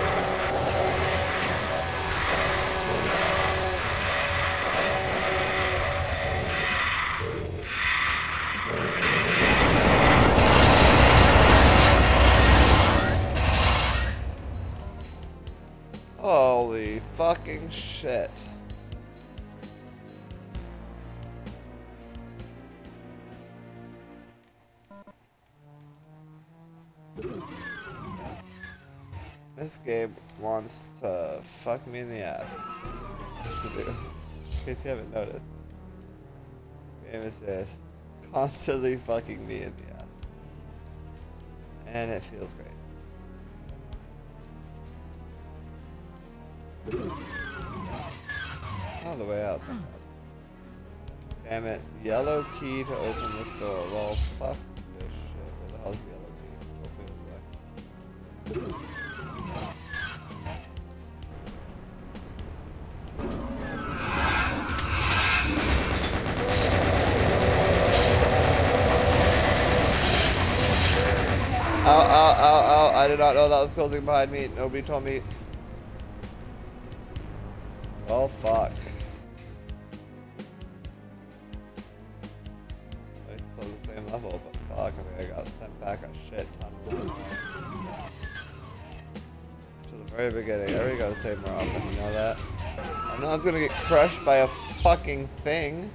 Holy fucking shit. This game wants to fuck me in the ass. What's to do? In case you haven't noticed. This game is just constantly fucking me in the ass. And it feels great. Oh, the way out. Damn it. Yellow key to open this door. Well, fuck this shit. Where the hell's the yellow key? Hopefully this way. Ow, ow, ow, ow. I did not know that was closing behind me. Nobody told me. Oh, fuck. It's still the same level, but fuck, I think I got sent back a shit ton of Very beginning. I already gotta save more often, you know that? And no one's gonna get crushed by a fucking thing.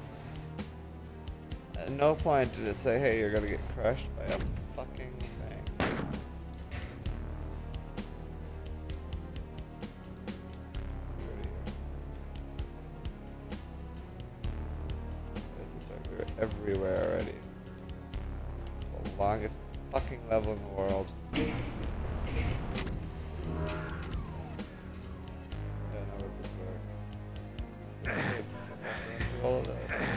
At no point did it say, hey, you're gonna get crushed by a fucking thing. This is right, we're everywhere already. It's the longest fucking level in the world. Yeah, now we're berserk. All of this.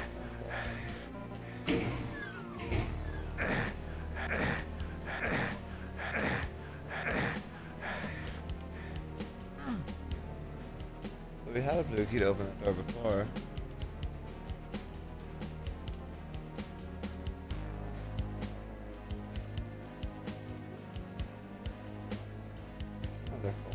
So we had a blue key to open the door before. Wonderful.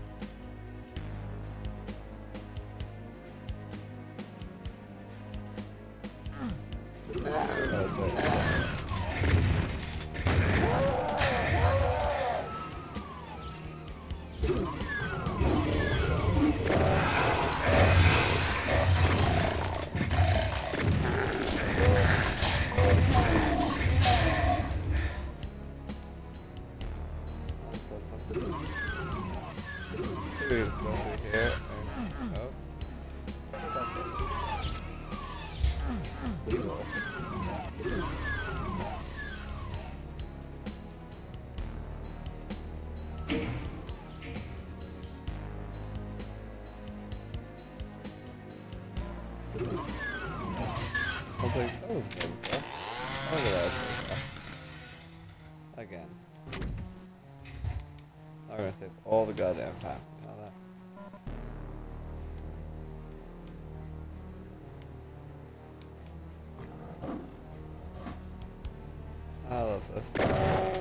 Oh, that's right. That's right. We're just going through here and oh. I was like, that was good, bro. Look at that. Again. I'm gonna save all the goddamn time. You know that? I love this.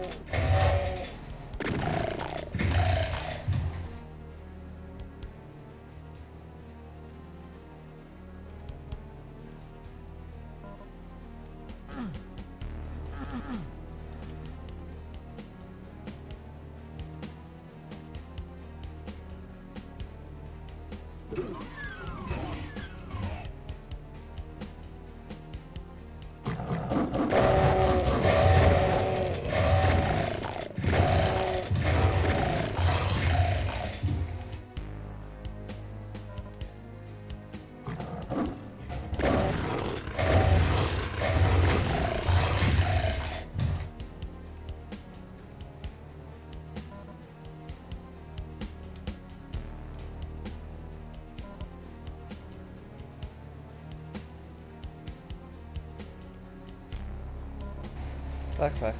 Back.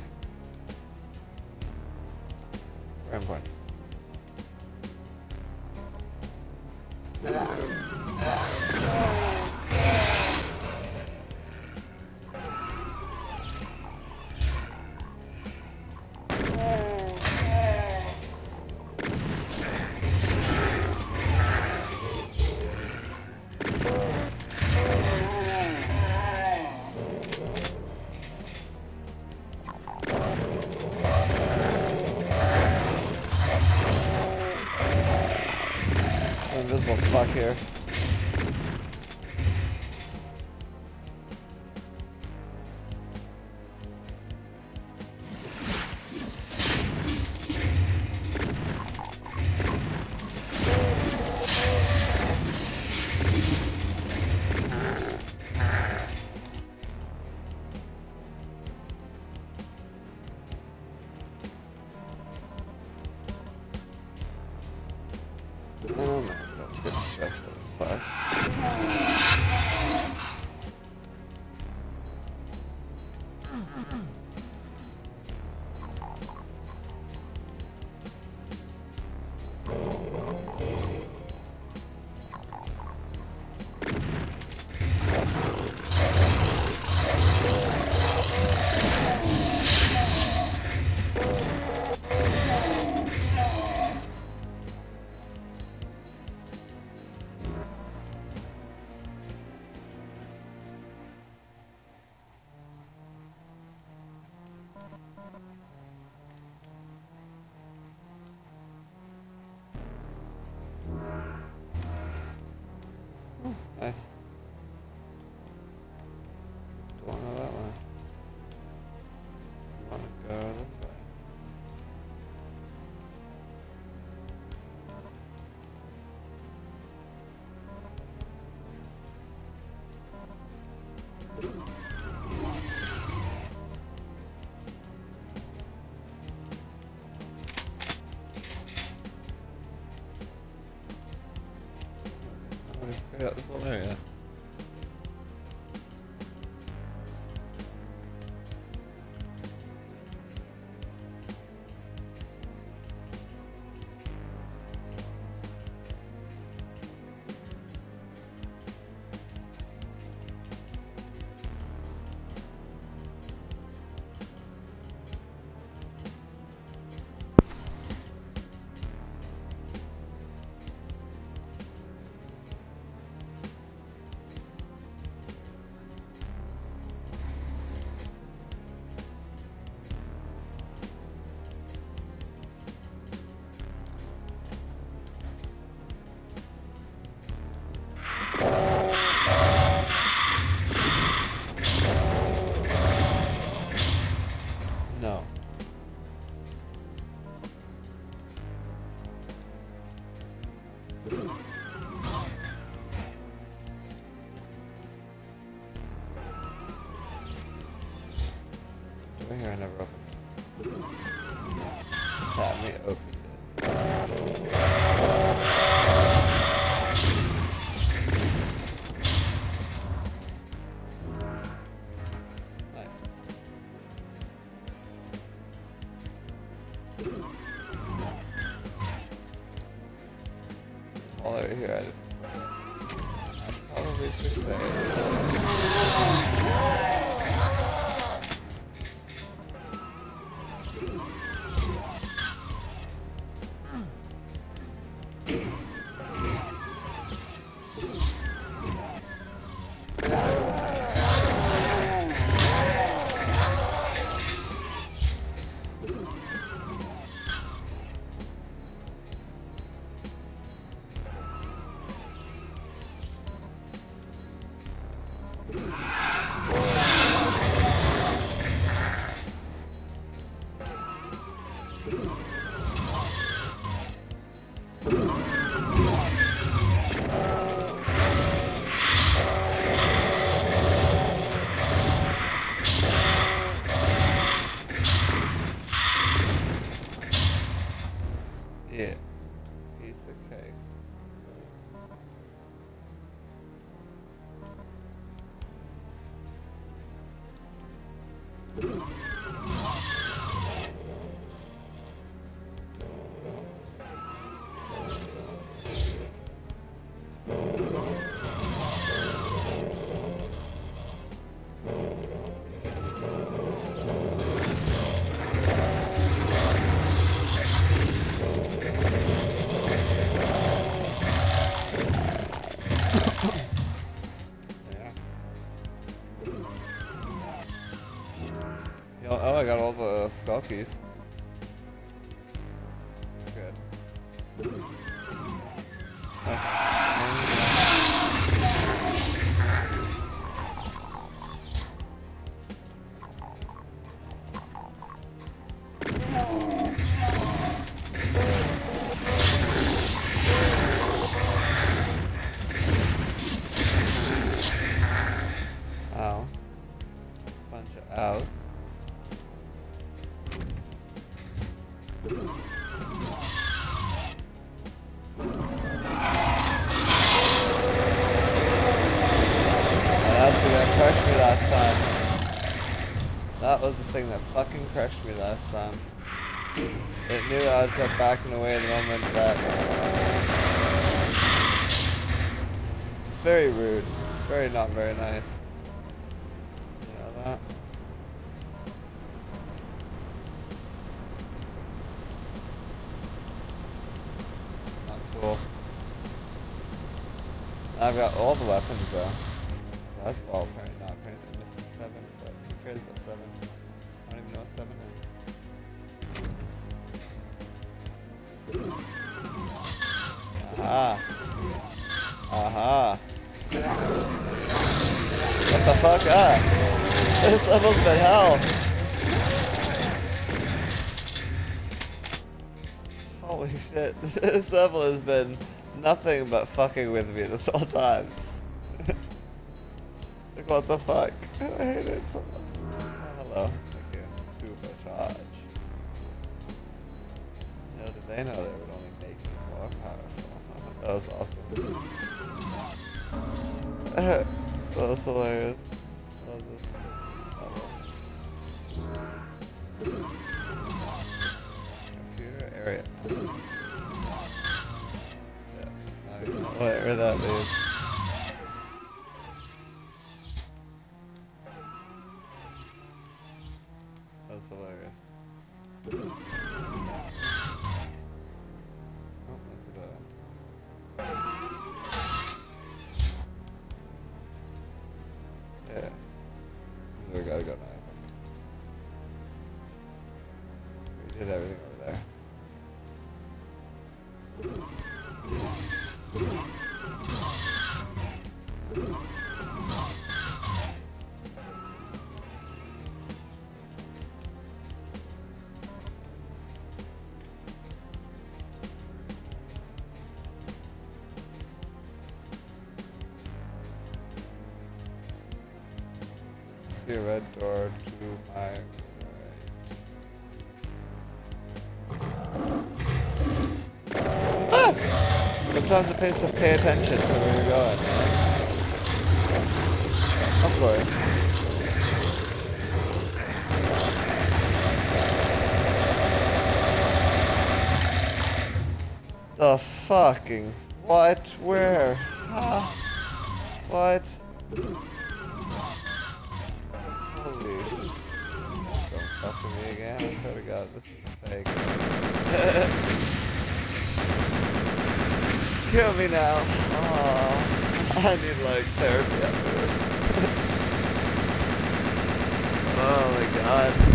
Very important. I got this whole area. No. Over here, I never opened it. Tap me, opened it. Nice. All over here, I didn't. I'd probably fix it. Yeah, piece of cake. Oh, I got all the skull keys. Good. Ow. Bunch of ows. That's the that crushed me last time. That was the thing that fucking crushed me last time. It knew I would start backing away the moment that... Very rude. Very not very nice. You know that? Not cool. I've got all the weapons though. That's all apparently not apparently missing 7, but who cares about 7? I don't even know what 7 is. Aha. Aha. What the fuck? Ah! This level's been hell! Holy shit, this level has been nothing but fucking with me this whole time. Like, what the fuck? I hate it so much. Oh, hello. Thank you. Supercharge. Little did they know they would only make me more powerful. That was awesome. That's hilarious. Love this level. Computer area. Yes, now you know where that leads. That's hilarious. Oh, that's a door. Yeah. This is where we gotta go now, I think. We did everything over there. See a red door to my right. Ah! Sometimes it pays to pay attention to where you're going. Of course. The fucking what? Where? Huh? What? Holy shit. Don't fuck with me again. I swear to God, this is fake. Kill me now. Oh, I need like therapy after this. Oh my God.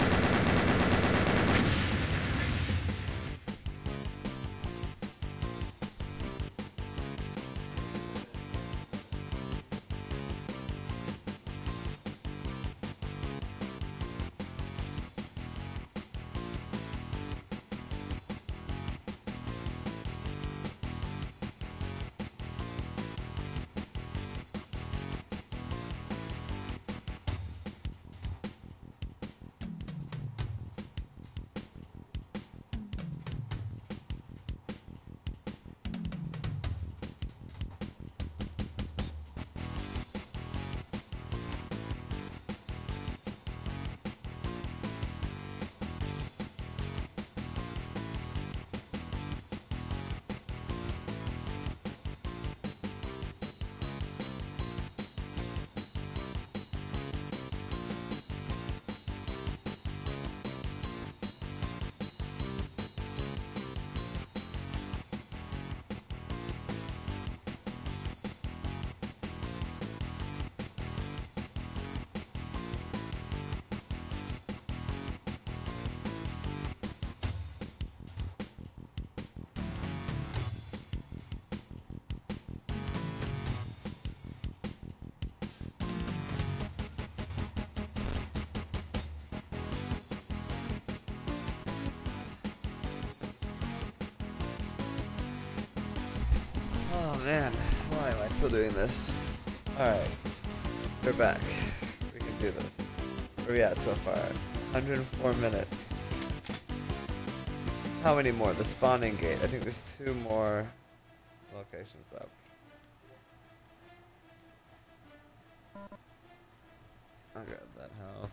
Oh man, why am I still doing this? Alright, we're back. We can do this. Where are we at so far? 104 minutes. How many more? The spawning gate. I think there's 2 more locations up. I'll grab that health.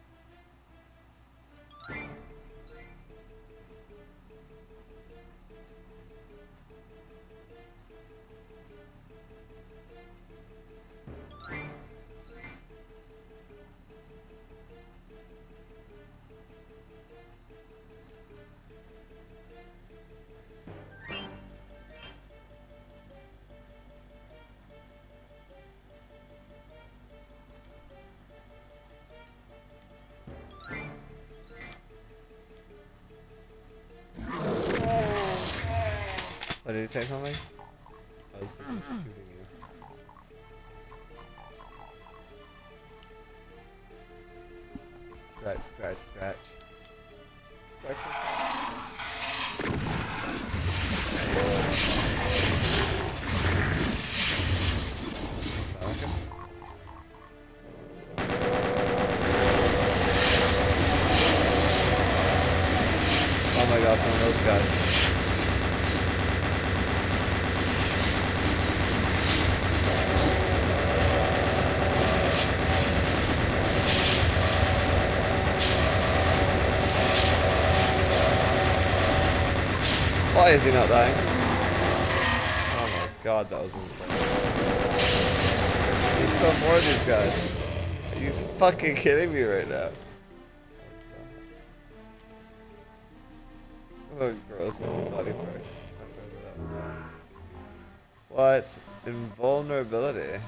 Oh, did he say something? I was busy shooting you. Scratch, scratch, scratch. Scratch, scratch. Sound like him? Oh my god, some of those guys. Why is he not dying? Oh my god, that was insane. There's still more of these guys. Are you fucking kidding me right now? Oh, gross body parts. What? Invulnerability.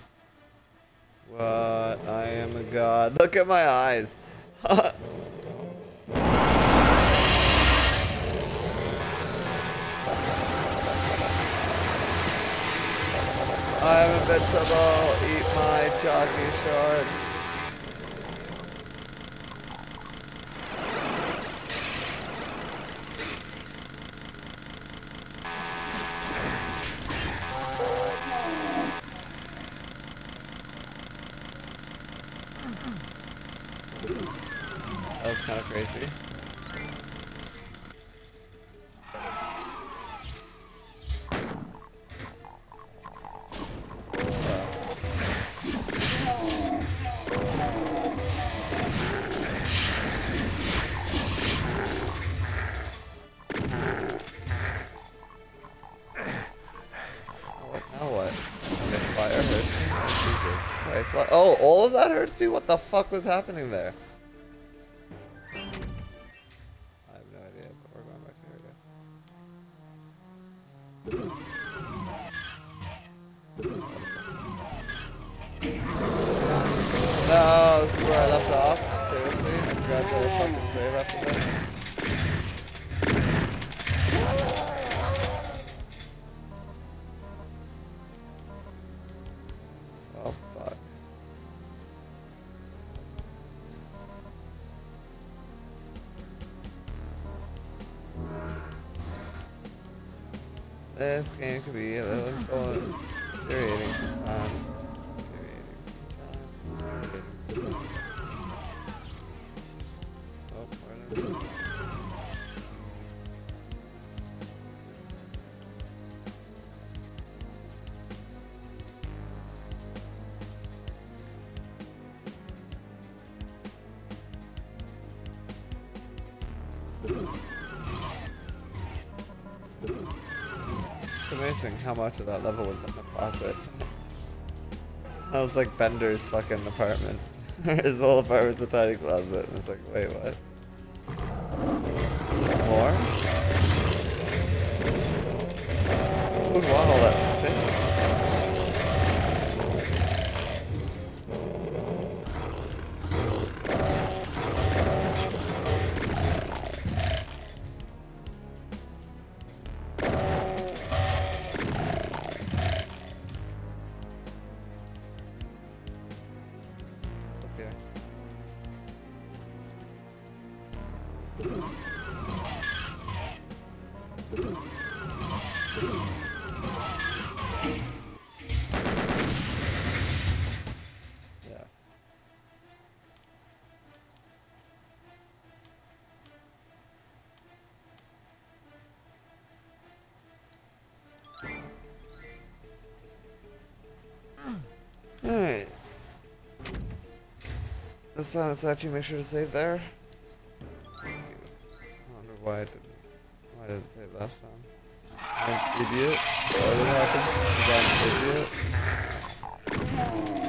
What? I am a god. Look at my eyes. I'm invincible. Eat my jockey shorts. That was kind of crazy. Now what? Okay, fire hurts me. Jesus Christ, what? Oh, all of that hurts me? What the fuck was happening there? I have no idea, but we're going back to here, I guess. No, this is where I left off. Seriously? I forgot to fucking save after this. Oh, fuck. This game can be a little infuriating sometimes. Oh, pardon. It's amazing how much of that level was in the closet. That was like Bender's fucking apartment. His whole apartment's a tiny closet. And it's like, wait, what? There's more? Who would want all that space? Yes. Alright. This time it's actually make sure to save there. I wonder why I didn't save last time. I'm an idiot. What did happen? Was I an idiot?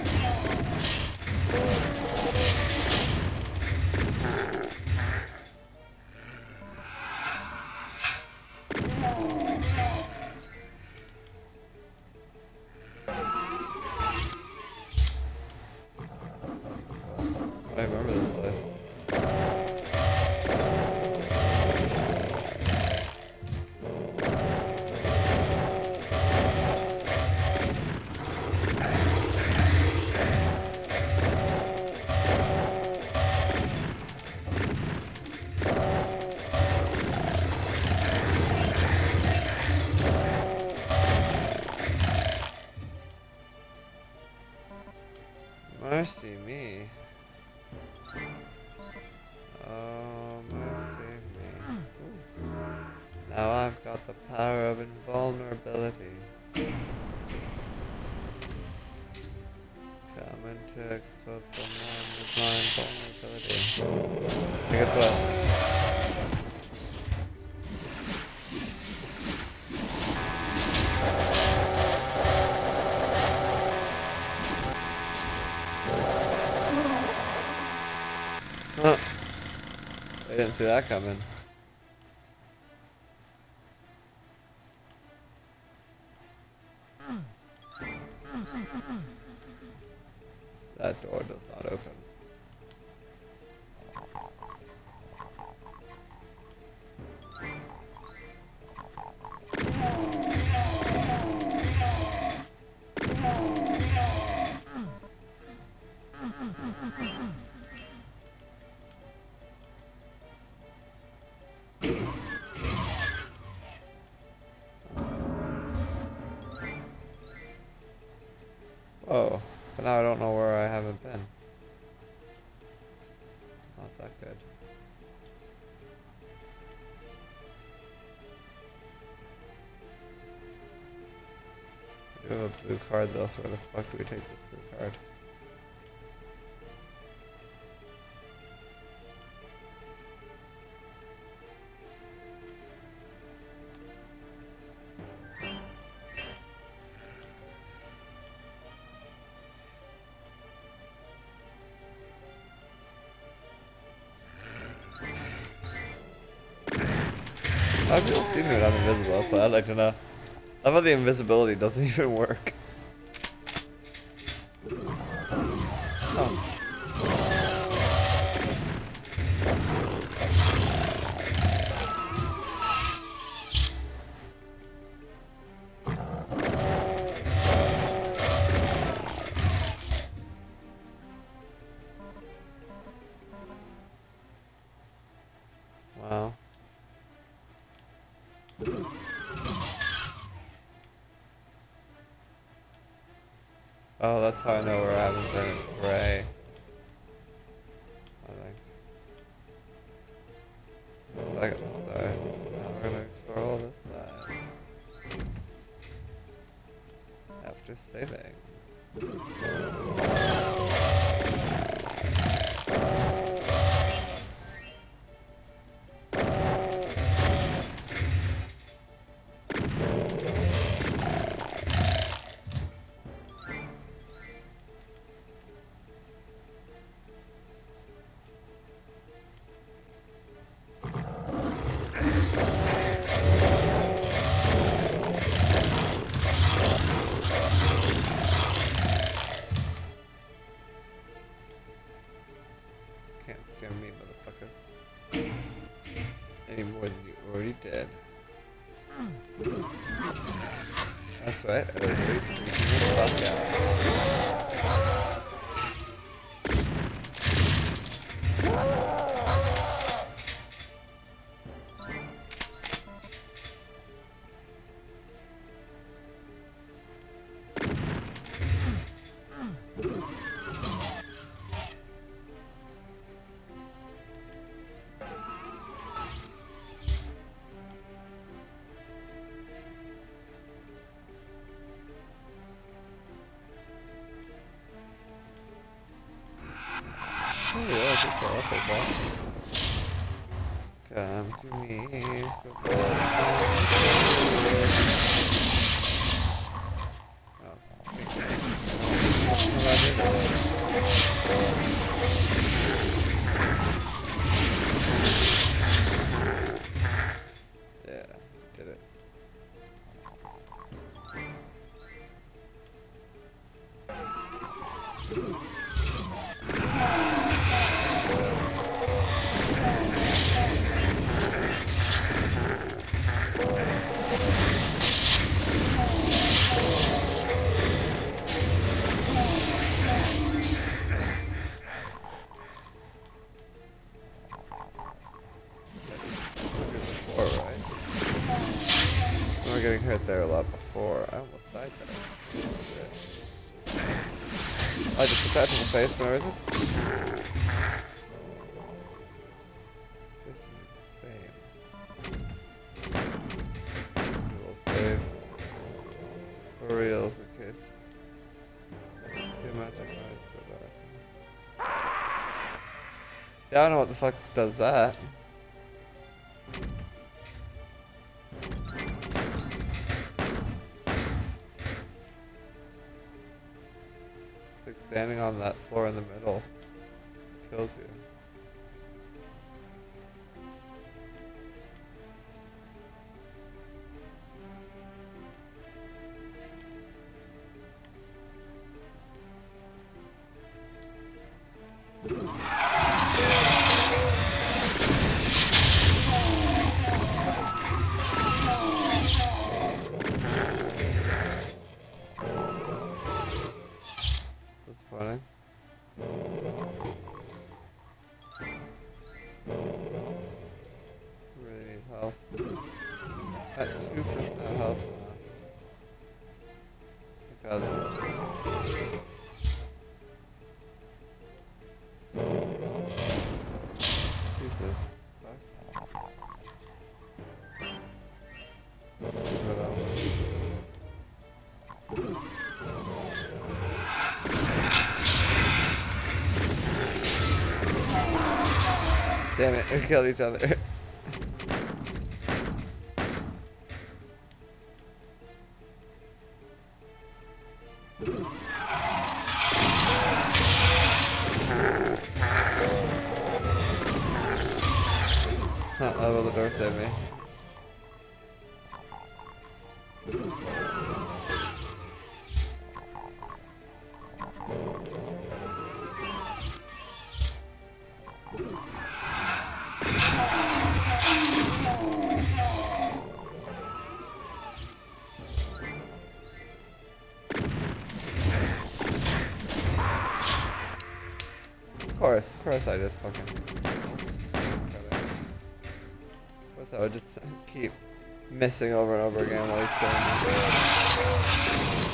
I remember this place. Mercy me. Oh, mercy me. Ooh. Now I've got the power of invulnerability. Coming to explode someone with my invulnerability. And guess what? I didn't see that coming. That door does not open. Oh, but now I don't know where I haven't been. It's not that good. I do have a blue card though, so where the fuck do we take this blue card? How do people see me when I'm invisible? So I'd like to know. How about the invisibility doesn't even work? Oh. Wow. Oh, that's how I know where I haven't been. It's gray. I think. So back at the start. Now we're gonna explore all this side. After saving. Can't scam me, motherfuckers. Any more than you already did. That's right, I was already freaking the fuck out. Oh yeah, good call, okay, boss. Come to me, so come Yeah, did it. Before, right? We were getting hurt there a lot before. I almost died there. I just attacked in the face and everything. This is insane. We'll save for reals in case this is too much. I can always go back. See, I don't know what the fuck does that. It's like standing on that floor in the middle kills you. Disappointing. Really need health. At 2% health now. Jesus. Fuck. Damn it, we killed each other. Oh, well, the door saved me. Of course I just fucking... Of course I would just keep missing over and over again while he's killing me.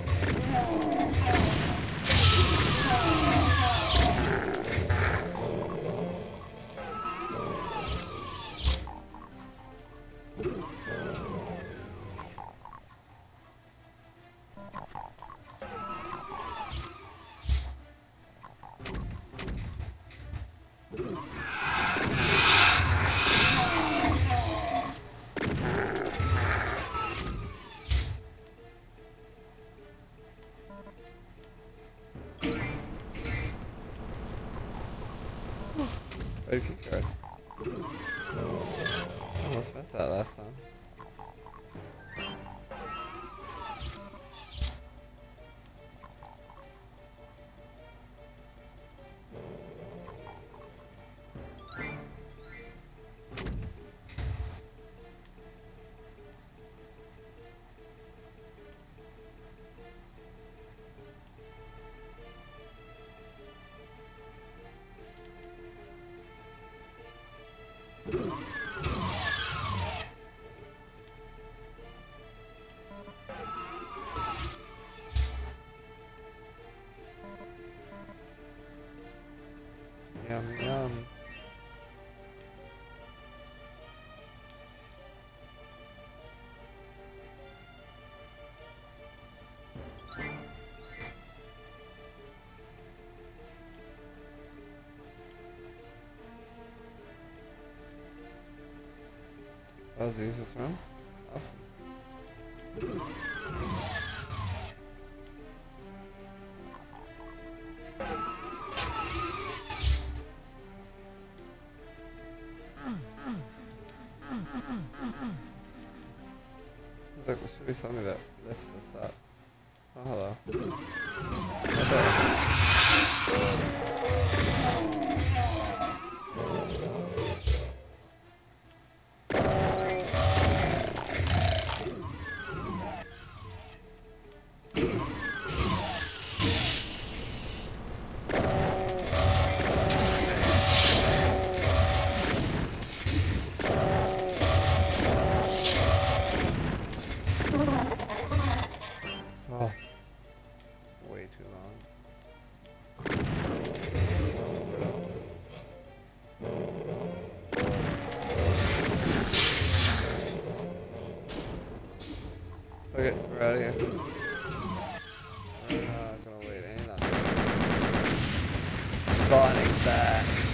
What if you could? I almost missed that last time. Yum, yum. That was the useless room? Awesome. Seems like there should be something that lifts this up. Oh, hello. Oh, way too long. Okay, we're out of here. We're not gonna wait any longer. Spawning bats.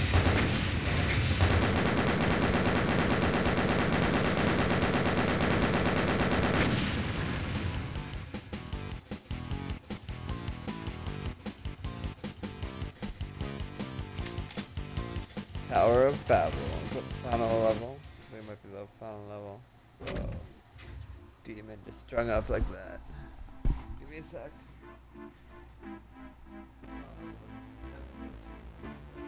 Tower of Babel. Is it final level? I think it might be the final level. Whoa. Demon just strung up like that. Give me a sec.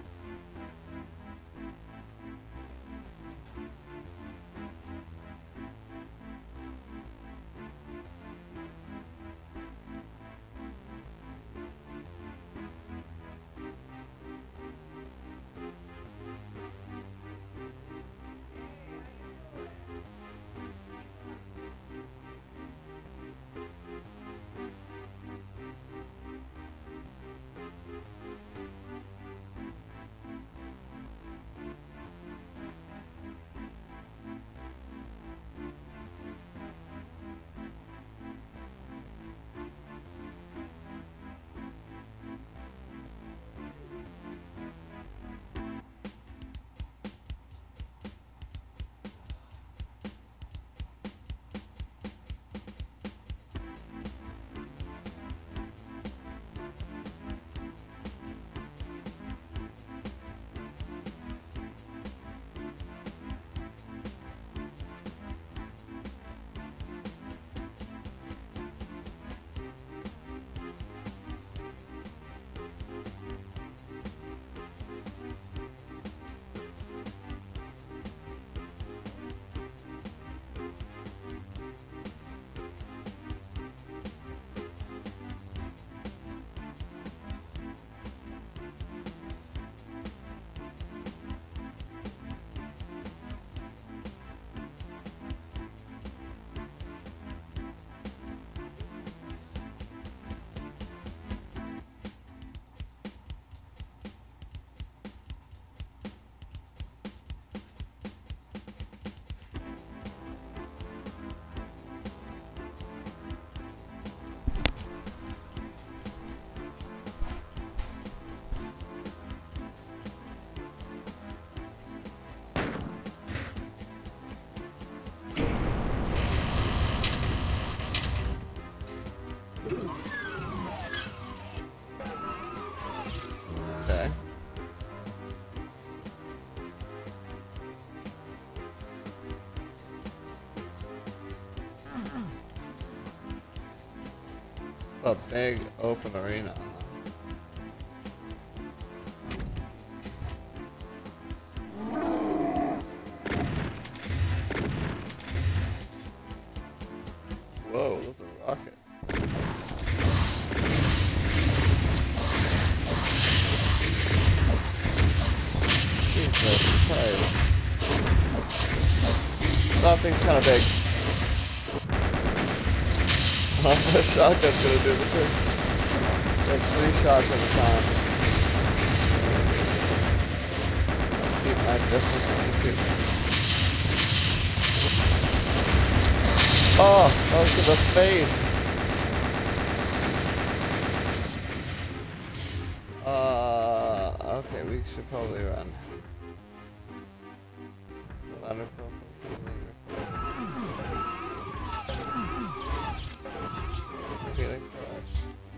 A big open arena. Whoa, those are rockets. Jesus Christ. That thing's kind of big. The shotgun's gonna do the trick. Like 3 shots at a time. Keep my distance. Oh, that was to the face. Okay, we should probably run. Find ourselves some healing or something. Healing for us.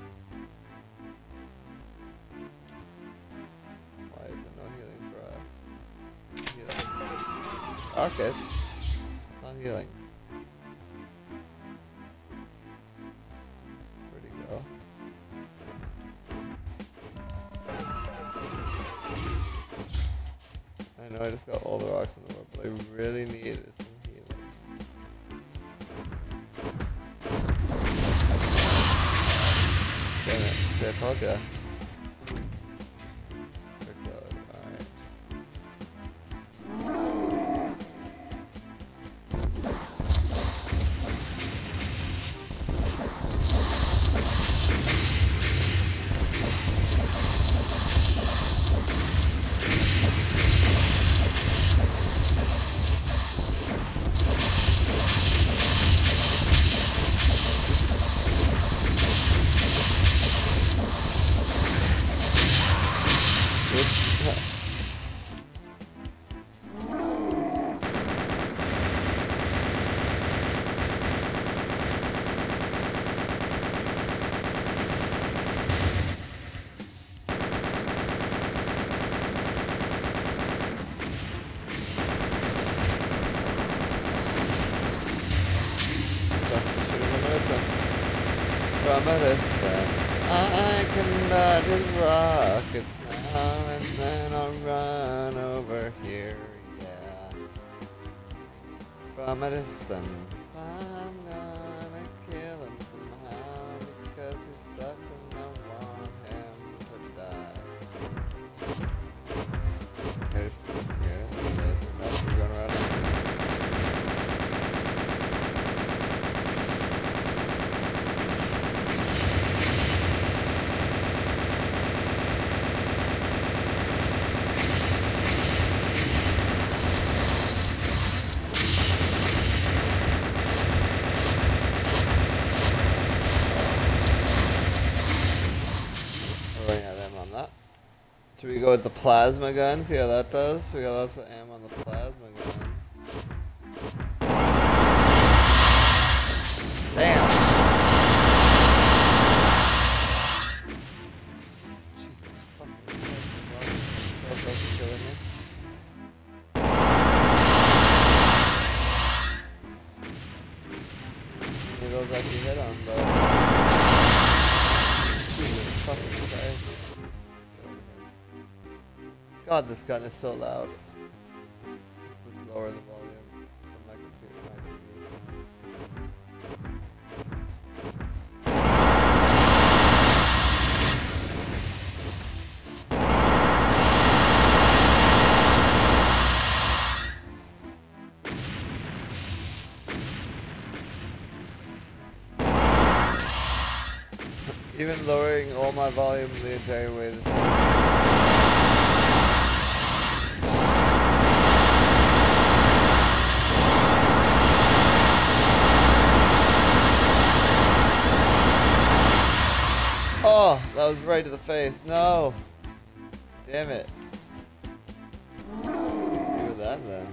Why is there no healing for us? Healing. Rockets. It's not healing. Where'd he go? I know I just got all the rocks in the world, but I really need is some healing. Damn it, see, I told ya. Quick load, alright. From a distance, I can dodge his rockets now and then I'll run over here, yeah. From a distance, I'm gonna kill him somehow because he sucks and I want him to die. Here, there's enough to go around. Should we go with the plasma gun? See how that does? We got lots of ammo on the plasma gun. Damn! Jesus fucking Christ, I'm so close to killing me. Maybe those actually hit on, but... Jesus fucking Christ. God, this gun is so loud. Let's just lower the volume from my computer, my TV. Even lowering all my volume the entire way this time. Oh, that was right to the face. No. Damn it. Look at that then.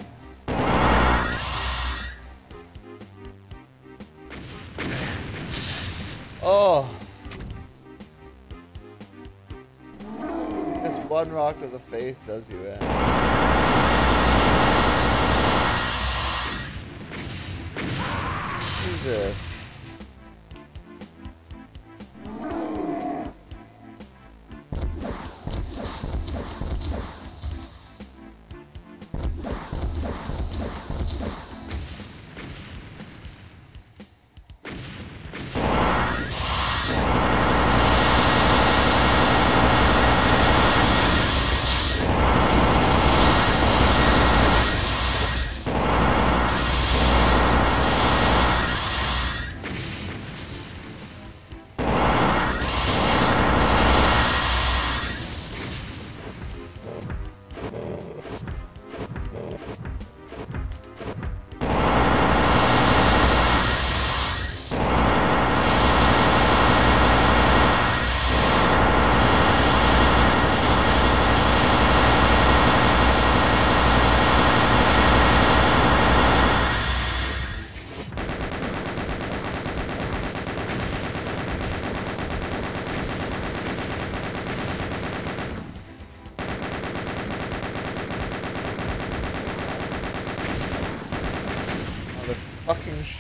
Oh. Just one rock to the face does you in. Jesus.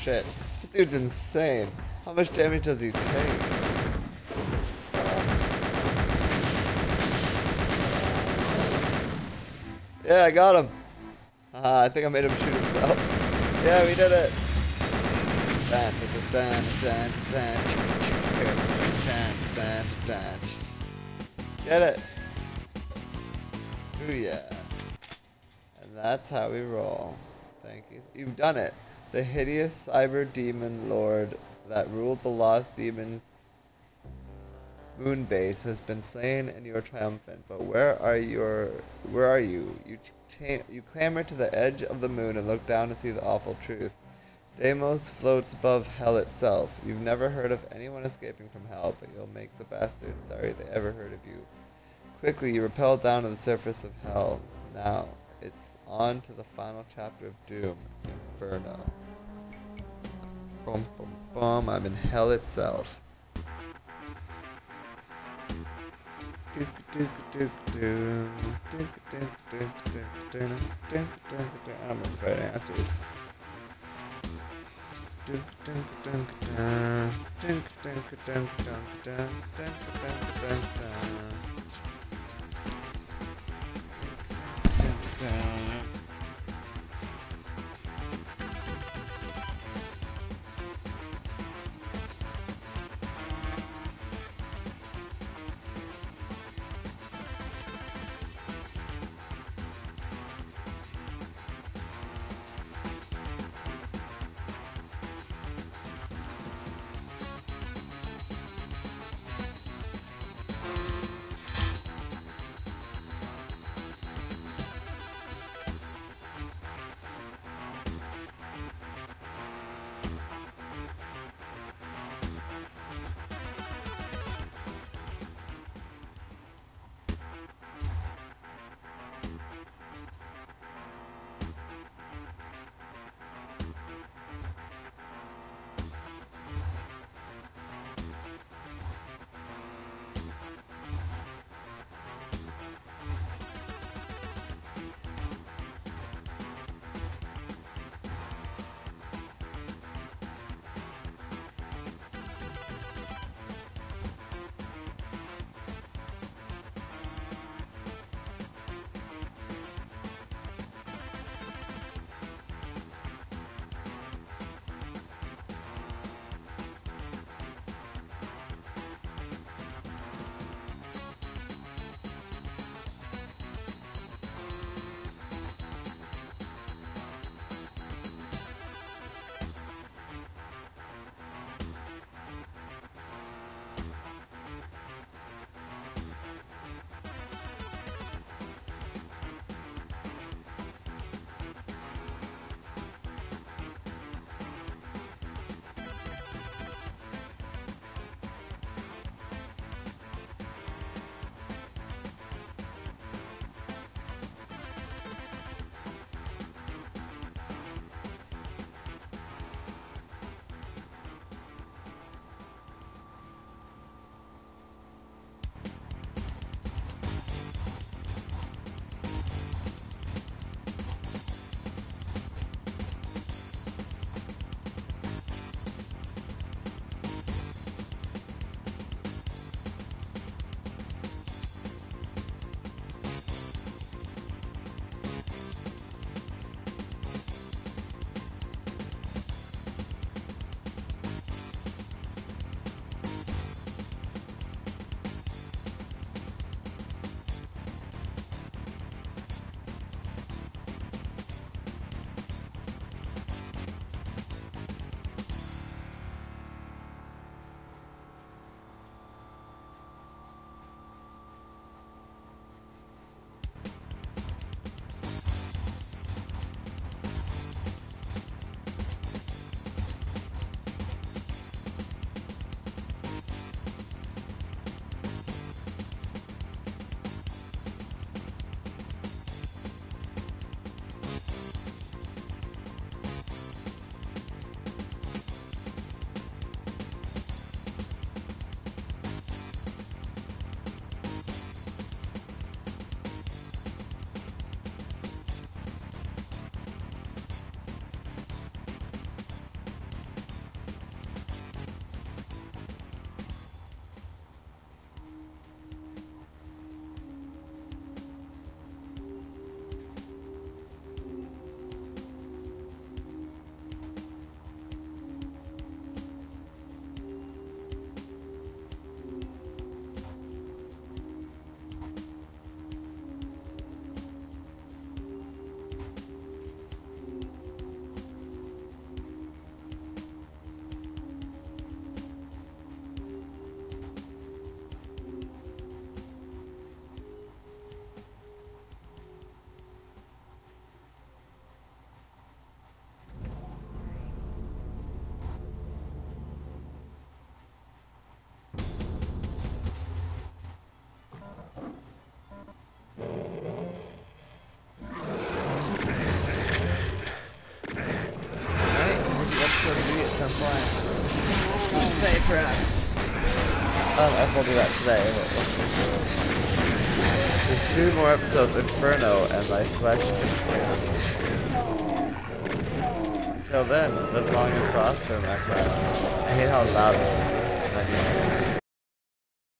shit. This dude's insane. How much damage does he take? Yeah, I got him. I think I made him shoot himself. Yeah, we did it. Get it. Ooh yeah. And that's how we roll. Thank you. You've done it. The hideous cyber demon lord that ruled the lost demons moon base has been slain and you are triumphant. But where are you? You clamber to the edge of the moon and look down to see the awful truth. Deimos floats above hell itself. You've never heard of anyone escaping from hell, but you'll make the bastards sorry they ever heard of you. Quickly, you rappel down to the surface of hell. Now, it's on to the final chapter of Doom, Inferno. Boom, boom, boom, I'm in hell itself. I'm afraid after. perhaps. I will do that today. There's 2 more episodes of Inferno, and my flesh consumed. Till then, live long and prosper, my friends. I hate how loud this is.